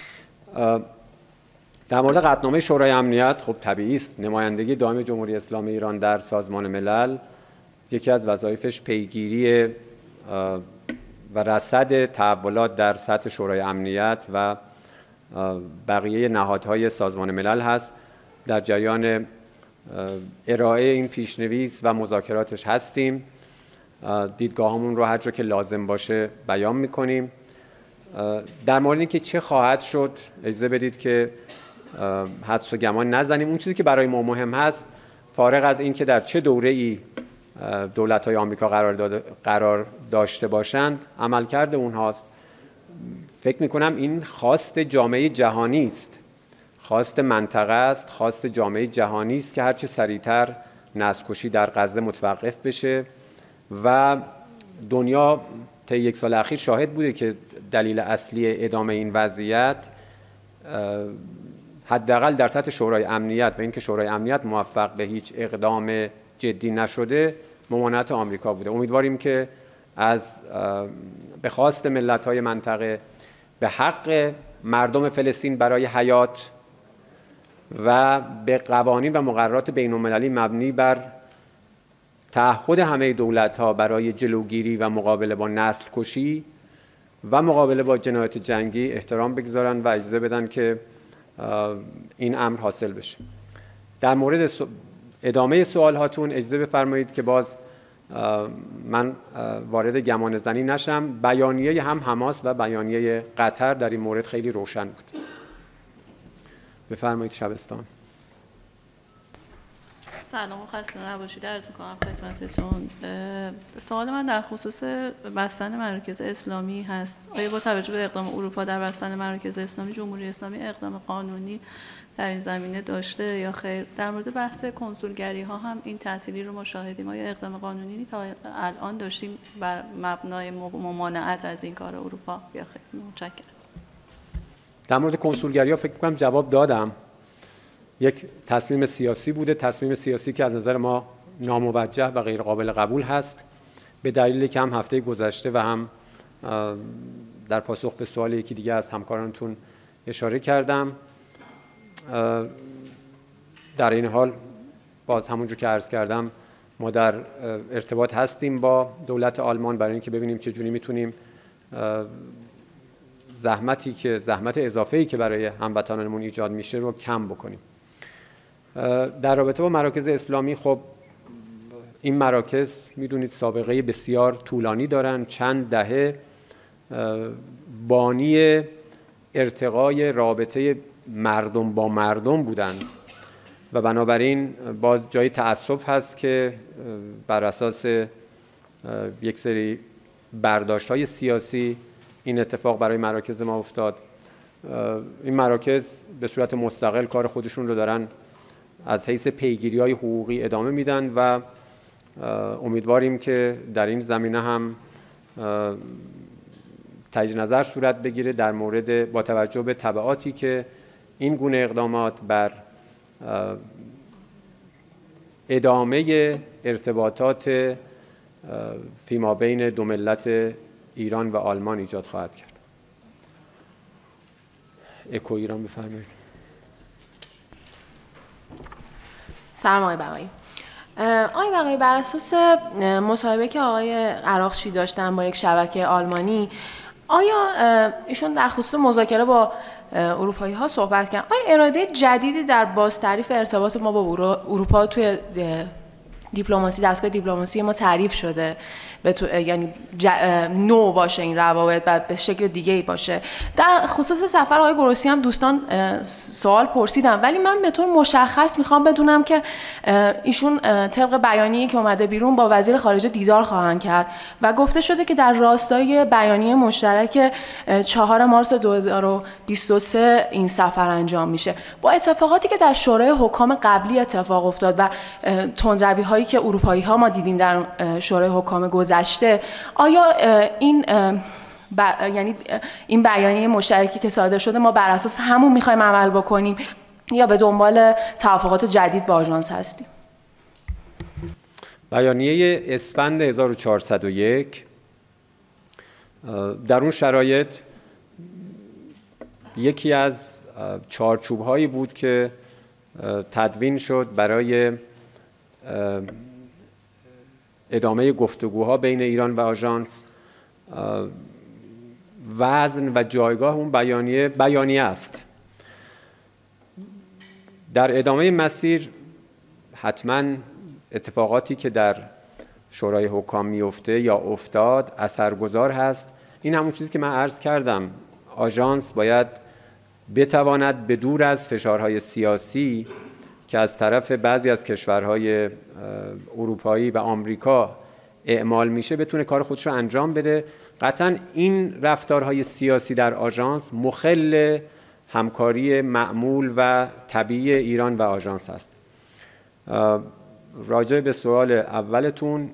در مورد قطعنامه شورای امنیت، خب طبیعی است نمایندگی دائم جمهوری اسلامی ایران در سازمان ملل یکی از وظایفش پیگیری و رصد تحولات در سطح شورای امنیت و بقیه نهادهای سازمان ملل هست. در جریان ارائه این پیشنویس و مذاکراتش هستیم. دیدگاهمون رو هر جا که لازم باشه بیان میکنیم. در مورد اینکه چه خواهد شد اجازه بدید که حدس و گمان نزنیم. اون چیزی که برای ما مهم هست، فارغ از اینکه در چه دوره‌ای دولت‌های آمریکا قرار داشته باشند، عملکرد اونهاست. فکر می‌کنم این خواست جامعه جهانی است، خواست منطقه است، خواست جامعه جهانی است که هرچه سریعتر نسل‌کشی در غزه متوقف بشه و دنیا طی 1 سال اخیر شاهد بوده که دلیل اصلی ادامه این وضعیت حداقل در سطح شورای امنیت و اینکه شورای امنیت موفق به هیچ اقدام جدی نشده ممانعت آمریکا بوده. امیدواریم که به خواست ملت‌های منطقه، به حق مردم فلسطین برای حیات و به قوانین و مقررات بین‌المللی مبنی بر تعهد همه دولت‌ها برای جلوگیری و مقابله با نسل کشی و مقابله با جنایات جنگی احترام بگذارن و اجازه بدن که این امر حاصل بشه. در مورد ادامه سوال هاتون اجازه بفرمایید که باز من وارد گمان زنی نشم. بیانیه هم حماس و بیانیه قطر در این مورد خیلی روشن بود. بفرمایید شبستان. سلام و خسته نباشید عرض می‌کنم خدمتتون. سوال من در خصوص بستن مراکز اسلامی هست. آیا با توجه به اقدام اروپا در بستن مراکز اسلامی، جمهوری اسلامی اقدام قانونی در این زمینه داشته یا خیر؟ در مورد بحث کنسولگری ها هم این تعطیلی رو مشاهدیم. آیا اقدام قانونی تا الان داشتیم بر مبنای ممانعت از این کار اروپا یا خیر؟ متشکرم. در مورد کنسولگری ها فکر می‌کنم جواب دادم. یک تصمیم سیاسی بوده، تصمیم سیاسی که از نظر ما ناموجه و غیر قابل قبول هست، به دلیلی که هم هفته گذشته و هم در پاسخ به سوال یکی دیگه از همکارانتون اشاره کردم. در این حال باز همونجور که عرض کردم ما در ارتباط هستیم با دولت آلمان برای اینکه ببینیم چجوری میتونیم زحمت اضافه‌ای که برای هموطنانمون ایجاد میشه رو کم بکنیم. در رابطه با مراکز اسلامی، خب این مراکز میدونید سابقه بسیار طولانی دارن، چند دهه بانی ارتقای رابطه مردم با مردم بودند و بنابراین باز جای تأسف هست که بر اساس یک سری برداشت‌های سیاسی این اتفاق برای مراکز ما افتاد. این مراکز به صورت مستقل کار خودشون رو دارن از حیث پیگیری‌های حقوقی ادامه میدن و امیدواریم که در این زمینه هم تجدید نظر صورت بگیره در مورد با توجه به تبعاتی که این گونه اقدامات بر ادامه ارتباطات فیما بین دو ملت ایران و آلمان ایجاد خواهد کرد. اکو ایران بفرمایید. سلام آقای بقایی. آقای بقایی، بر اساس مصاحبه که آقای عراقچی داشتن با یک شبکه آلمانی، آیا ایشون در خصوص مذاکره با اروپایی ها صحبت کردن؟ آیا اراده جدیدی در بازتعریف ارتباط ما با اروپا توی دیپلماسی، دستگاه دیپلماسی ما تعریف شده؟ یعنی نو باشه این روابط و به شکل دیگه ای باشه. در خصوص سفر آقای گروسی هم دوستان سوال پرسیدم، ولی من به طور مشخص میخوام بدونم که ایشون طبق بیانیه‌ای که اومده بیرون با وزیر خارجه دیدار خواهند کرد و گفته شده که در راستای بیانیه مشترک 4 مارس 2023 این سفر انجام میشه. با اتفاقاتی که در شورای حکام قبلی اتفاق افتاد و تندروی‌هایی که اروپایی ها ما دیدیم در شورای حکام گذشته، آیا این یعنی این بیانیه مشترکی که صادر شده ما بر اساس همون میخوایم عمل بکنیم یا به دنبال توافقات جدید با آژانس هستیم؟ بیانیه اسفند 1401 در اون شرایط یکی از چارچوب‌هایی بود که تدوین شد برای ادامه گفتگوها بین ایران و آژانس. وزن و جایگاه اون بیانیه است. در ادامه مسیر حتما اتفاقاتی که در شورای حکام میفته یا افتاد اثرگذار هست. این همون چیزی که من عرض کردم، آژانس باید بتواند به دور از فشارهای سیاسی که از طرف بعضی از کشورهای اروپایی و آمریکا اعمال میشه بتونه کار خودش رو انجام بده. قطعا این رفتارهای سیاسی در آژانس مخل همکاری معمول و طبیعی ایران و آژانس است. راجع به سوال اولتون،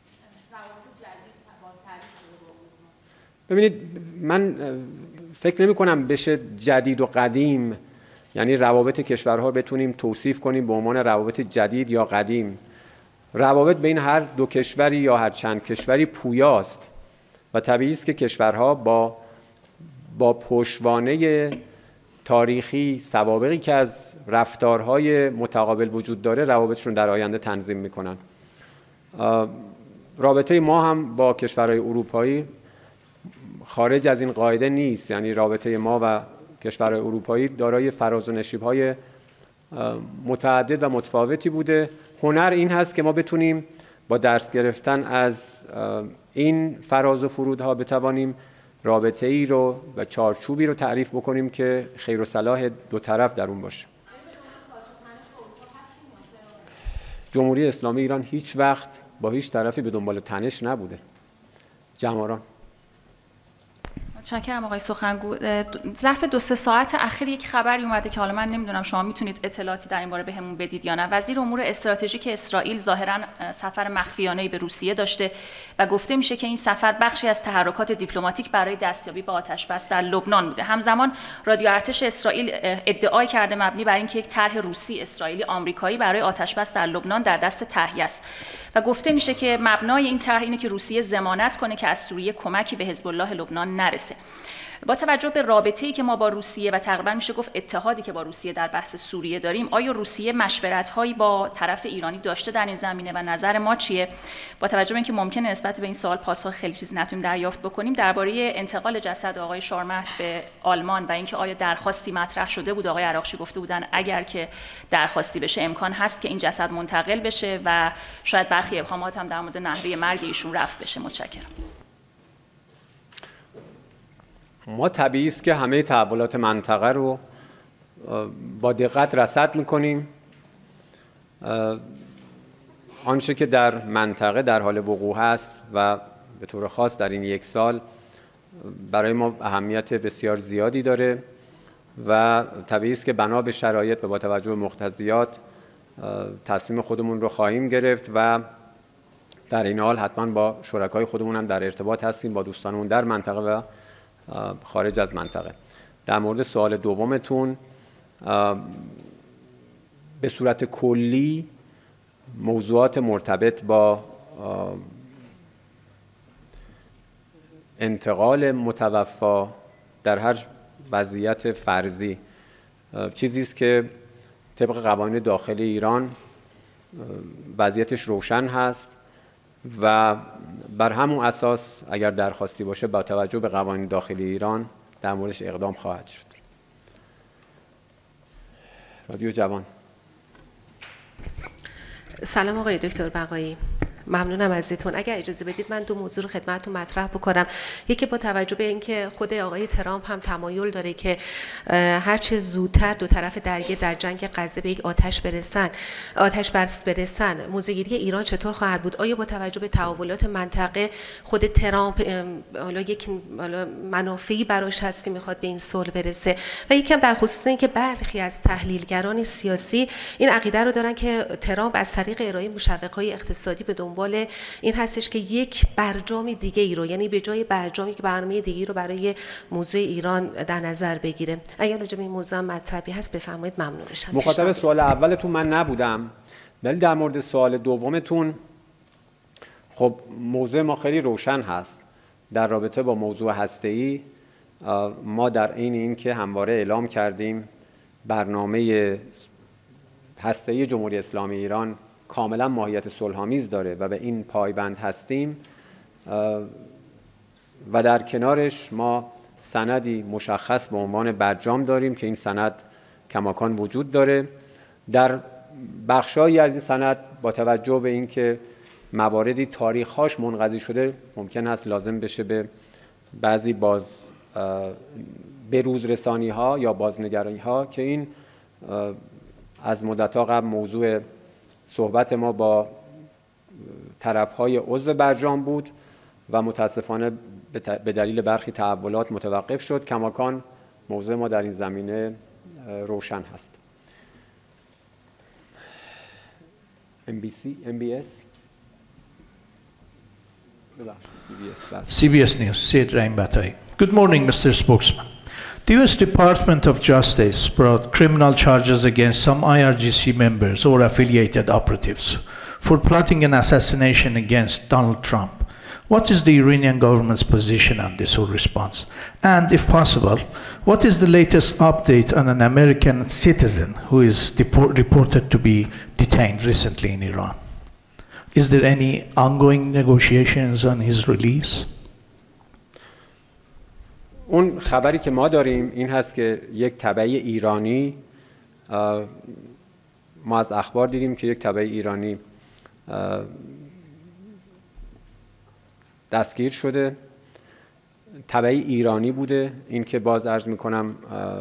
ببینید من فکر نمی کنم بشه جدید و قدیم، یعنی روابط کشورها بتونیم توصیف کنیم به عنوان روابط جدید یا قدیم. روابط بین هر دو کشوری یا هر چند کشوری پویاست و طبیعی است که کشورها با پشتوانه تاریخی، سوابقی که از رفتارهای متقابل وجود داره، روابطشون در آینده تنظیم میکنن. رابطه ما هم با کشورهای اروپایی خارج از این قاعده نیست. یعنی رابطه ما و کشورهای اروپایی دارای فراز و نشیب‌های متعدد و متفاوتی بوده. هنر این هست که ما بتونیم با درس گرفتن از این فراز و فرودها بتوانیم رابطه ای رو و چارچوبی رو تعریف بکنیم که خیر و صلاح دو طرف در اون باشه. جمهوری اسلامی ایران هیچ وقت با هیچ طرفی به دنبال تنش نبوده. جماران. متشکرم آقای سخنگو. ظرف 2-3 ساعت اخیر یک خبری اومده که حالا من نمیدونم شما میتونید اطلاعاتی در این باره بهمون بدید یا نه. وزیر امور استراتژیک اسرائیل ظاهرا سفر مخفیانه‌ای به روسیه داشته و گفته میشه که این سفر بخشی از تحرکات دیپلماتیک برای دستیابی به آتش‌بس در لبنان بوده. همزمان رادیو ارتش اسرائیل ادعای کرده مبنی بر اینکه یک طرح روسی، اسرائیلی، آمریکایی برای آتش‌بس در لبنان در دست تهیه است و گفته میشه که مبنای این طرح اینه که روسیه ضمانت کنه که از سوریه کمکی به حزب الله لبنان نرسه. با توجه به رابطه‌ای که ما با روسیه و تقریبا میشه گفت اتحادی که با روسیه در بحث سوریه داریم، آیا روسیه مشورت‌هایی با طرف ایرانی داشته در این زمینه و نظر ما چیه؟ با توجه به اینکه ممکنه نسبت به این سوال پاسخ خیلی چیز نتونیم دریافت بکنیم، درباره انتقال جسد آقای شارمهد به آلمان و اینکه آیا درخواستی مطرح شده بود، آقای عراقچی گفته بودن اگر که درخواستی بشه امکان هست که این جسد منتقل بشه و شاید برخی ابهامات هم در مورد نحوه مرگ ایشون رفع بشه. متشکرم. ما طبیعی است که همه تحولات منطقه رو با دقت رصد می‌کنیم. آنچه که در منطقه در حال وقوع هست و به طور خاص در این 1 سال برای ما اهمیت بسیار زیادی داره و طبیعی است که بنا به شرایط و با توجه به مقتضیات تصمیم خودمون رو خواهیم گرفت و در این حال حتما با شرکای خودمون هم در ارتباط هستیم، با دوستانمون در منطقه و خارج از منطقه. در مورد سوال دومتون، به صورت کلی موضوعات مرتبط با انتقال متوفا در هر وضعیت فرضی چیزی است که طبق قوانین داخلی ایران وضعیتش روشن هست و بر همون اساس اگر درخواستی باشه با توجه به قوانین داخلی ایران در موردش اقدام خواهد شد. رادیو جوان. سلام آقای دکتر بقایی، ممنونم ازتون. اگر اجازه بدید من 2 موضوع رو خدمتتون مطرح بکنم. یکی با توجه به اینکه خود آقای ترامپ هم تمایل داره که هرچه زودتر دو طرف درگیر در جنگ غزه به یک آتش بس برسن، موضع‌گیری ایران چطور خواهد بود؟ آیا با توجه به تحولات منطقه خود ترامپ حالا یک منافعی براش هست که میخواد به این صلح برسه؟ و یکم در خصوص اینکه برخی از تحلیلگران سیاسی این عقیده رو دارن که ترامپ از طریق ارائه مشوق‌های اقتصادی به دنبال این هستش که یک برجام دیگه ای رو، یعنی به جای برجامی که برنامه دیگه رو برای موضوع ایران در نظر بگیره. اگر راجع به این موضوع هم مطلبی هست بفرمایید، ممنون میشم. مخاطب سوال اولتون من نبودم، ولی در مورد سوال دومتون خب موضوع ما خیلی روشن هست در رابطه با موضوع هسته‌ای. ما در عین این که همواره اعلام کردیم برنامه هسته‌ای جمهوری اسلامی ایران کاملا ماهیت صلح‌آمیز داره و به این پایبند هستیم و در کنارش ما سندی مشخص به عنوان برجام داریم که این سند کماکان وجود داره. در بخشایی از این سند با توجه به اینکه مواردی تاریخ‌هاش منقضی شده ممکن است لازم بشه به بعضی به روز رسانی‌ها یا بازنگری‌ها که این از مدت‌ها قبل موضوع صحبت ما با طرف‌های عضو برجام بود و متاسفانه به دلیل برخی تحولات متوقف شد. کماکان موضوع ما در این زمینه روشن هست. MBS CBS News, Sid Rahim Batai. Good morning, Mr. Spokesman. The U.S. Department of Justice brought criminal charges against some IRGC members or affiliated operatives for plotting an assassination against Donald Trump. What is the Iranian government's position on this or response? And if possible, what is the latest update on an American citizen who is reported to be detained recently in Iran? Is there any ongoing negotiations on his release? اون خبری که ما داریم این هست که یک تبعی ایرانی، ما از اخبار دیدیم که یک تبعی ایرانی دستگیر شده. تبعی ایرانی بوده. این که باز عرض میکنم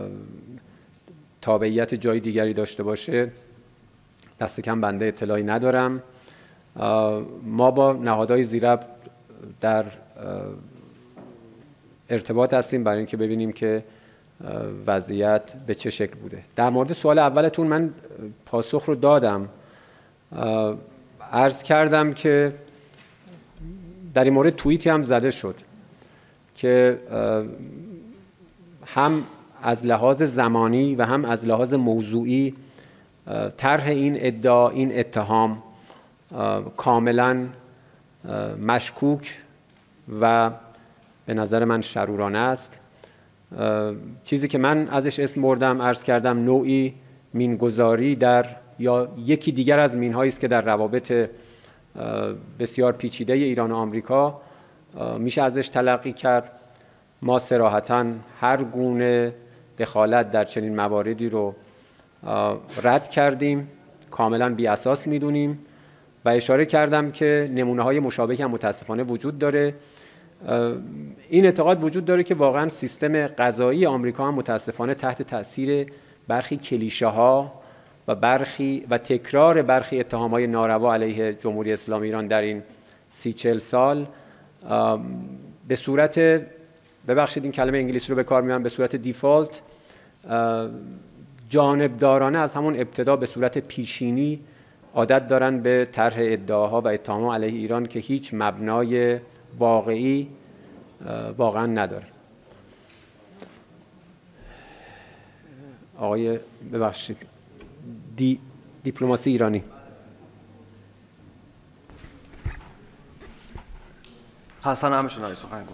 تابعیت جای دیگری داشته باشه دست کم بنده اطلاعی ندارم. ما با نهادهای زیربط در ارتباط هستیم برای اینکه ببینیم که وضعیت به چه شکل بوده. در مورد سوال اولتون من پاسخ رو دادم. عرض کردم که در این مورد توییتی هم زده شد که هم از لحاظ زمانی و هم از لحاظ موضوعی طرح این ادعا، این اتهام کاملا مشکوک و به نظر من شرورانه است. چیزی که من ازش اسم بردم، عرض کردم نوعی مینگذاری در یا یکی دیگر از مین‌هایی است که در روابط بسیار پیچیده ایران و آمریکا میشه ازش تلقی کرد. ما صراحتاً هر گونه دخالت در چنین مواردی رو رد کردیم، کاملا بی اساس میدونیم و اشاره کردم که نمونه‌های مشابهی هم متاسفانه وجود داره. این اعتقاد وجود داره که واقعا سیستم قضایی آمریکا هم متاسفانه تحت تاثیر برخی کلیشه‌ها و تکرار برخی اتهام‌های ناروا علیه جمهوری اسلامی ایران در این 30-40 سال به صورت، ببخشید این کلمه انگلیسی رو به کار میبرم، به صورت دیفالت جانبدارانه از همون ابتدا به صورت پیشینی عادت دارن به طرح ادعاها و اتهامات علیه ایران که هیچ مبنای واقعی واقعا نداره. آقای ببخشید دیپلماسی ایرانی. حسن همشون آقای سخنگو.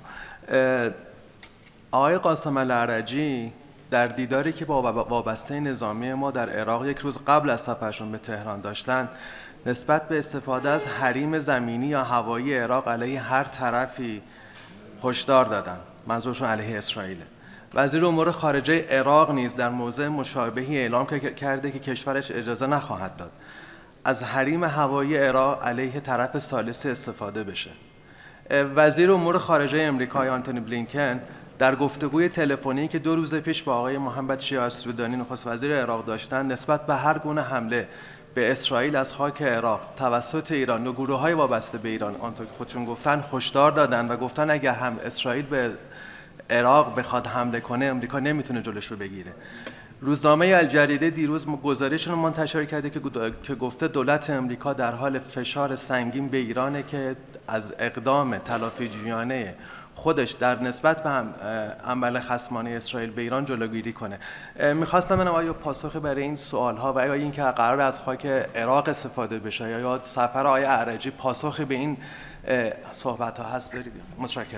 آقای قاسم العرجی در دیداری که با وابسته نظامی ما در عراق یک روز قبل از سفرشون به تهران داشتن، نسبت به استفاده از حریم زمینی یا هوایی عراق علیه هر طرفی هشدار دادن. منظورشون علیه اسرائیل. وزیر امور خارجه عراق نیز در موضع مشابهی اعلام کرده که کشورش اجازه نخواهد داد از حریم هوایی عراق علیه طرف ثالث استفاده بشه. وزیر امور خارجه امریکا آنتونی بلینکن در گفتگوی تلفنی که 2 روز پیش با آقای محمد شیع السودانی نخست وزیر عراق داشتن، نسبت به هر گونه حمله به اسرائیل از خاک عراق توسط ایران و گروه‌های وابسته به ایران، آنطور که خودشون گفتن، هشدار دادن و گفتن اگر هم اسرائیل به عراق بخواد حمله کنه امریکا نمیتونه جلوش رو بگیره. روزنامه الجریده دیروز گزارش رو منتشر کرده که گفته دولت امریکا در حال فشار سنگین به ایرانه که از اقدام تلافی‌جویانه خودش در نسبت به عمل خصمانه اسرائیل به ایران جلوگیری کنه. میخواستم ببینم آیا پاسخی برای این سوال‌ها و آیا اینکه قرار از خاک عراق استفاده بشه یا سفر آقای اعرجی پاسخی به این صحبت‌ها هست دارید؟ متشکرم.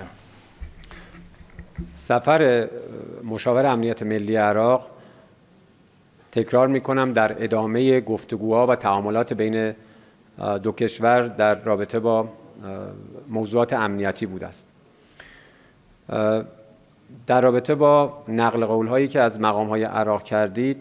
سفر مشاور امنیت ملی عراق، تکرار میکنم، در ادامه گفتگوها و تعاملات بین دو کشور در رابطه با موضوعات امنیتی بوده است. در رابطه با نقل قول‌هایی که از مقام‌های عراق کردید،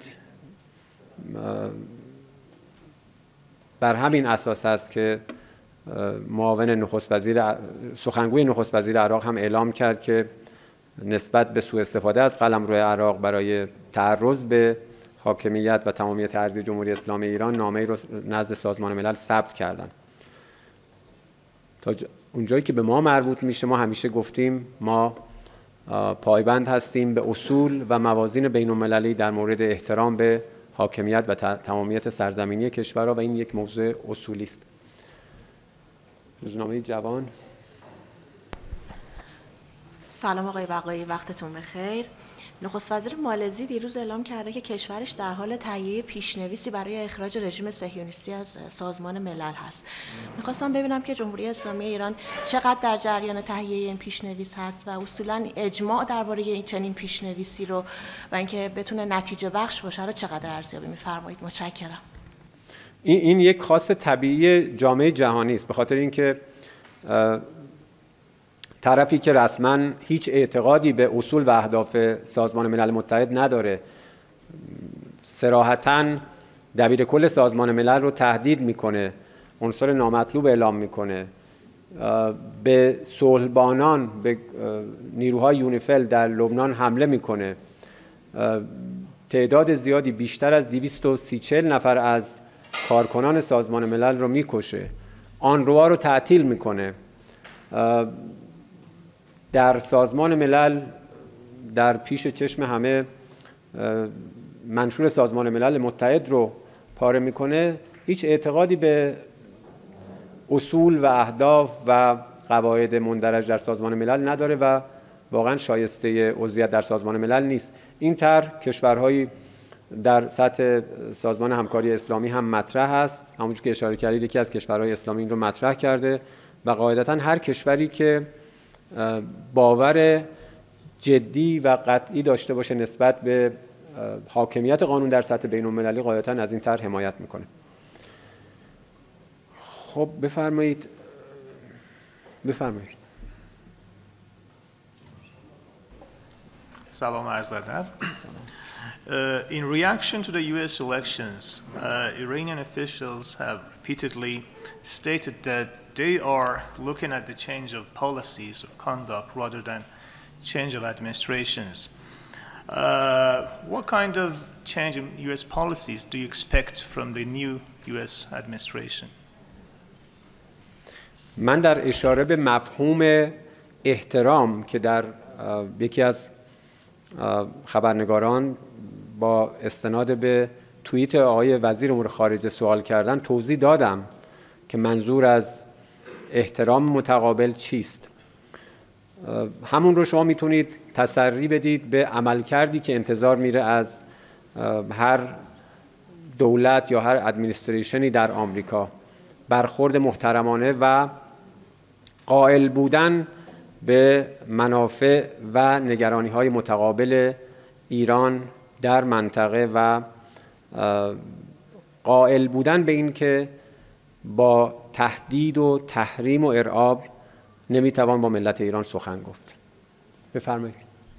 بر همین اساس است که معاون نخست وزیر، سخنگوی نخست وزیر عراق هم اعلام کرد که نسبت به سوء استفاده از قلمرو عراق برای تعرض به حاکمیت و تمامیت ارضی جمهوری اسلامی ایران نامه‌ای را نزد سازمان ملل ثبت کردند. تا اونجایی که به ما مربوط میشه، ما همیشه گفتیم ما پایبند هستیم به اصول و موازین بین‌المللی در مورد احترام به حاکمیت و تمامیت سرزمینی کشورها و این یک موضوع اصولی است. روزنامه جوان. سلام آقای بقایی، وقتتون بخیر. نخست وزیر مالزی دیروز اعلام کرده که کشورش در حال تهیه پیشنویسی برای اخراج رژیم صهیونیستی از سازمان ملل هست. میخواستم ببینم که جمهوری اسلامی ایران چقدر در جریان تهیه این پیشنویس هست و اصولاً اجماع درباره این چنین پیشنویسی رو و اینکه بتونه نتیجه بخش باشه رو چقدر ارزیابی می‌فرمایید؟ متشکرم. این یک خاص طبیعی جامعه جهانی است، به خاطر اینکه طرفی که رسما هیچ اعتقادی به اصول و اهداف سازمان ملل متحد نداره صراحتاً دبیر کل سازمان ملل رو تهدید میکنه، عنصر نامطلوب اعلام میکنه، به صلحبانان، به نیروهای یونیفیل در لبنان حمله میکنه، تعداد زیادی بیشتر از 230 نفر از کارکنان سازمان ملل رو میکشه، آنروا رو تعطیل میکنه. در سازمان ملل در پیش چشم همه منشور سازمان ملل متحد رو پاره میکنه، هیچ اعتقادی به اصول و اهداف و قواعد مندرج در سازمان ملل نداره و واقعا شایسته عضویت در سازمان ملل نیست. این طرح کشورهایی در سطح سازمان همکاری اسلامی هم مطرح است، همونجور که اشاره کردید یکی از کشورهای اسلامی این رو مطرح کرده و قاعدتا هر کشوری که باور جدی و قطعی داشته باشه نسبت به حاکمیت قانون در سطح بین‌المللی قاعدتا از این طرح حمایت میکنه. خب بفرمایید. سلام عرض ادب. In reaction to the U.S. elections, Iranian officials have repeatedly stated that they are looking at the change of policies of conduct rather than change of administrations. What kind of change in U.S. policies do you expect from the new U.S. administration? من در اشاره به مفهوم احترام که در یکی از خبرنگاران با استناد به توییت آقای وزیر امور خارجه سوال کردن توضیح دادم که منظور از احترام متقابل چیست. همون رو شما میتونید تسری بدید به عملکردی که انتظار میره از هر دولت یا هر ادمنستریشنی در آمریکا، برخورد محترمانه و قائل بودن به منافع و نگرانی‌های متقابل ایران در منطقه و قائل بودن به این که با تهدید و تحریم و ارعاب نمیتوان با ملت ایران سخن گفت. بفرمایید.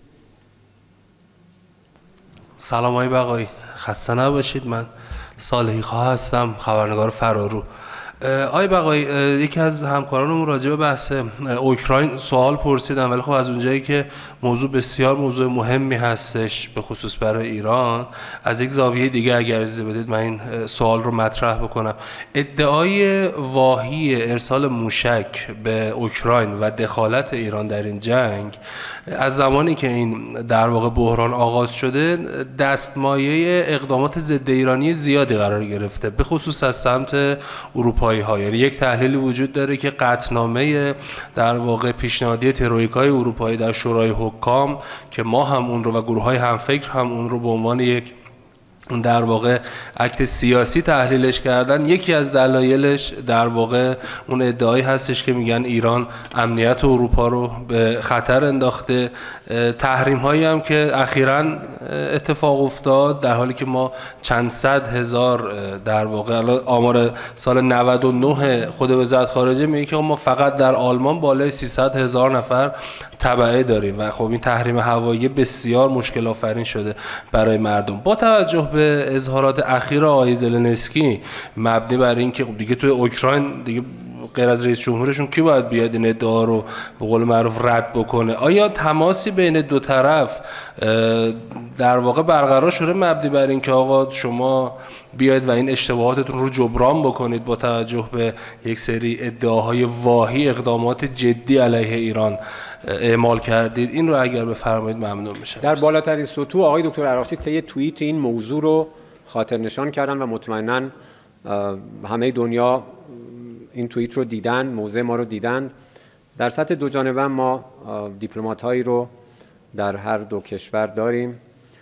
سلام آقای بقایی، خسته نباشید. من صالحی خواه هستم، خبرنگار فرارو. آقای بقایی، یکی از همکارانمون راجع به بحث اوکراین سوال پرسیدم، ولی خب از اونجایی که موضوع بسیار موضوع مهمی هستش به خصوص برای ایران، از یک زاویه دیگه اگر اجازه بدید من این سوال رو مطرح بکنم. ادعای واهی ارسال موشک به اوکراین و دخالت ایران در این جنگ از زمانی که این در واقع بحران آغاز شده دستمایه اقدامات ضد ایرانی زیادی قرار گرفته، به خصوص از سمت اروپایی ها. یعنی یک تحلیلی وجود داره که قطعنامه در واقع پیشنهادی ترویکای اروپایی در شورای حکام که ما هم اون رو و گروه های همفکر هم اون رو به عنوان یک در واقع اکت سیاسی تحلیلش کردن، یکی از دلایلش در واقع اون ادعایی هستش که میگن ایران امنیت اروپا رو به خطر انداخته. تحریم هایی هم که اخیراً اتفاق افتاد در حالی که ما چند صد هزار در واقع آمار سال 99 خود وزارت خارجه میگه که ما فقط در آلمان بالای 300,000 نفر تبعه داریم و خب این تحریم هوایی بسیار مشکل آفرین شده برای مردم. با توجه به اظهارات اخیر آقای زلنسکی مبنی بر اینکه خب دیگه توی اوکراین دیگه غیر از رئیس جمهورشون کی باید بیاد این ادعا رو به قول معروف رد بکنه، آیا تماسی بین دو طرف در واقع برقرار شده مبنی بر اینکه آقا شما بیاید و این اشتباهاتتون رو جبران بکنید با توجه به یک سری ادعاهای واهی اقدامات جدی علیه ایران اعمال کردید؟ این رو اگر بفرمایید ممنون میشم. در بالاترین سطوح آقای دکتر عراقچی طی توییت این موضوع رو خاطر نشان کردن و مطمئناً همه دنیا این توییت رو دیدن، موضع ما رو دیدن. در سطح دو جانبه ما دیپلمات هایی رو در هر دو کشور داریم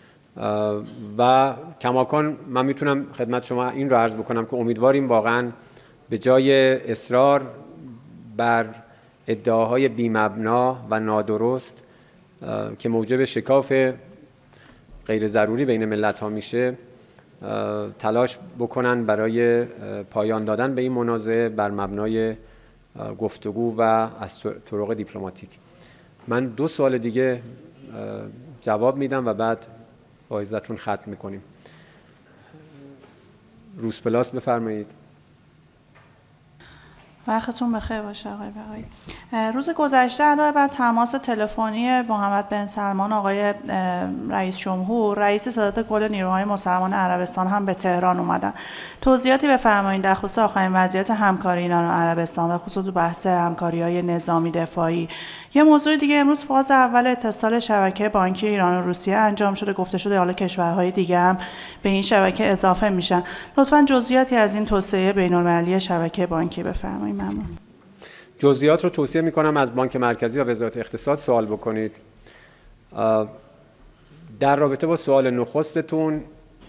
و کماکان من میتونم خدمت شما این رو عرض بکنم که امیدواریم واقعا به جای اصرار بر ادعاهای بی‌مبنا و نادرست که موجب شکاف غیر ضروری بین ملت ها میشه تلاش بکنن برای پایان دادن به این منازعه بر مبنای گفتگو و از طرق دیپلماتیک. من 2 سوال دیگه جواب میدم و بعد با عزتون ختم میکنیم. روزپلاس بفرمایید. وقتتون بخیر باشه آقای بقایی. روز گذشته علاوه بر تماس تلفنی محمد بن سلمان آقای رئیس جمهور، رئیس سادات کل نیروهای مسلمان عربستان هم به تهران اومدن. توضیحاتی بفرمایید در خصوص آخرین وضعیت همکاری ایران و عربستان و خصوص بحث همکاری‌های نظامی دفاعی. یه موضوع دیگه، امروز فاز اول اتصال شبکه بانکی ایران و روسیه انجام شده، گفته شده حالا کشورهای دیگه هم به این شبکه اضافه میشن. لطفاً جزئیاتی از این توسعه بین‌المللی شبکه بانکی بفرمایید. ممنون. جزئیات رو توصیه میکنم از بانک مرکزی و وزارت اقتصاد سوال بکنید. در رابطه با سوال نخستتون،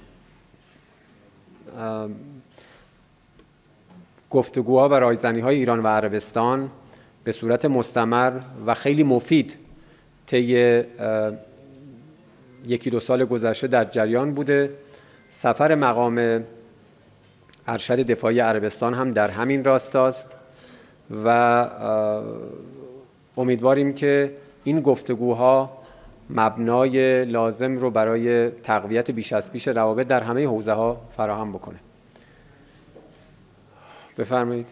گفتگوها و رایزنی‌های ایران و عربستان به صورت مستمر و خیلی مفید طی 1-2 سال گذشته در جریان بوده. سفر مقام ارشد دفاعی عربستان هم در همین راستاست و امیدواریم که این گفتگوها مبنای لازم رو برای تقویت بیش از پیش روابط در همه حوزه‌ها فراهم بکنه. بفرمایید.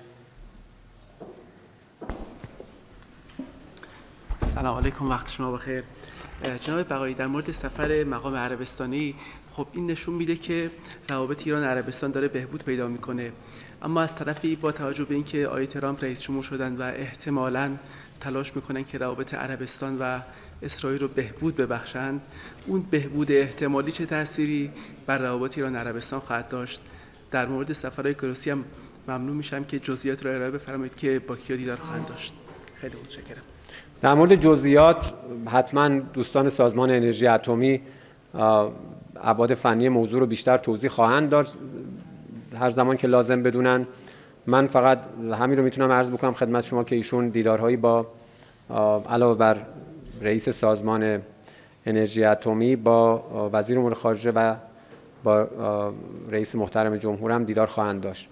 سلام علیکم، وقت شما بخیر. جناب بقایی، در مورد سفر مقام عربستانی، خب این نشون میده که روابط ایران و عربستان داره بهبود پیدا میکنه، اما از طرفی با توجه به اینکه آقای ترامپ رئیس جمهور شدن و احتمالاً تلاش میکنن که روابط عربستان و اسرائیل رو بهبود ببخشند، اون بهبود احتمالی چه تأثیری بر روابط ایران و عربستان خواهد داشت؟ در مورد سفرهای کروسی هم ممنون میشم که جزئیات رو ارائه بفرمایید که با کیا دیدار خواهند داشت. خیلی متشکرم. در مورد جزئیات حتما دوستان سازمان انرژی اتمی ابعاد فنی موضوع رو بیشتر توضیح خواهند داد هر زمان که لازم بدونن. من فقط همین رو میتونم عرض بکنم خدمت شما که ایشون دیدارهایی با علاوه بر رئیس سازمان انرژی اتمی با وزیر امور خارجه و با رئیس محترم جمهور هم دیدار خواهند داشت.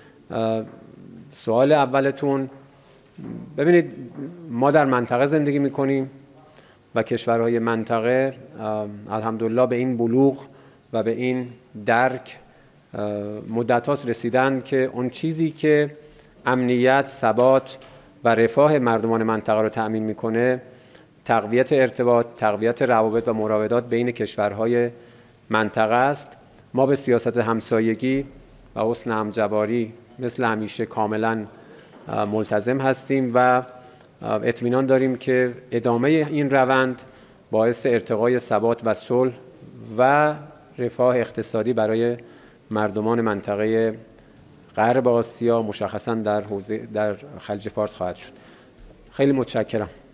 سوال اولتون، ببینید ما در منطقه زندگی میکنیم و کشورهای منطقه الحمدلله به این بلوغ و به این درک مدت هاست رسیدن که اون چیزی که امنیت، ثبات و رفاه مردمان منطقه رو تأمین میکنه تقویت ارتباط، تقویت روابط و مراودات بین کشورهای منطقه است. ما به سیاست همسایگی و حسن همجواری مثل همیشه کاملا ملتزم هستیم و اطمینان داریم که ادامه این روند باعث ارتقای ثبات و صلح و رفاه اقتصادی برای مردمان منطقه غرب آسیا مشخصا در خلیج فارس خواهد شد. خیلی متشکرم.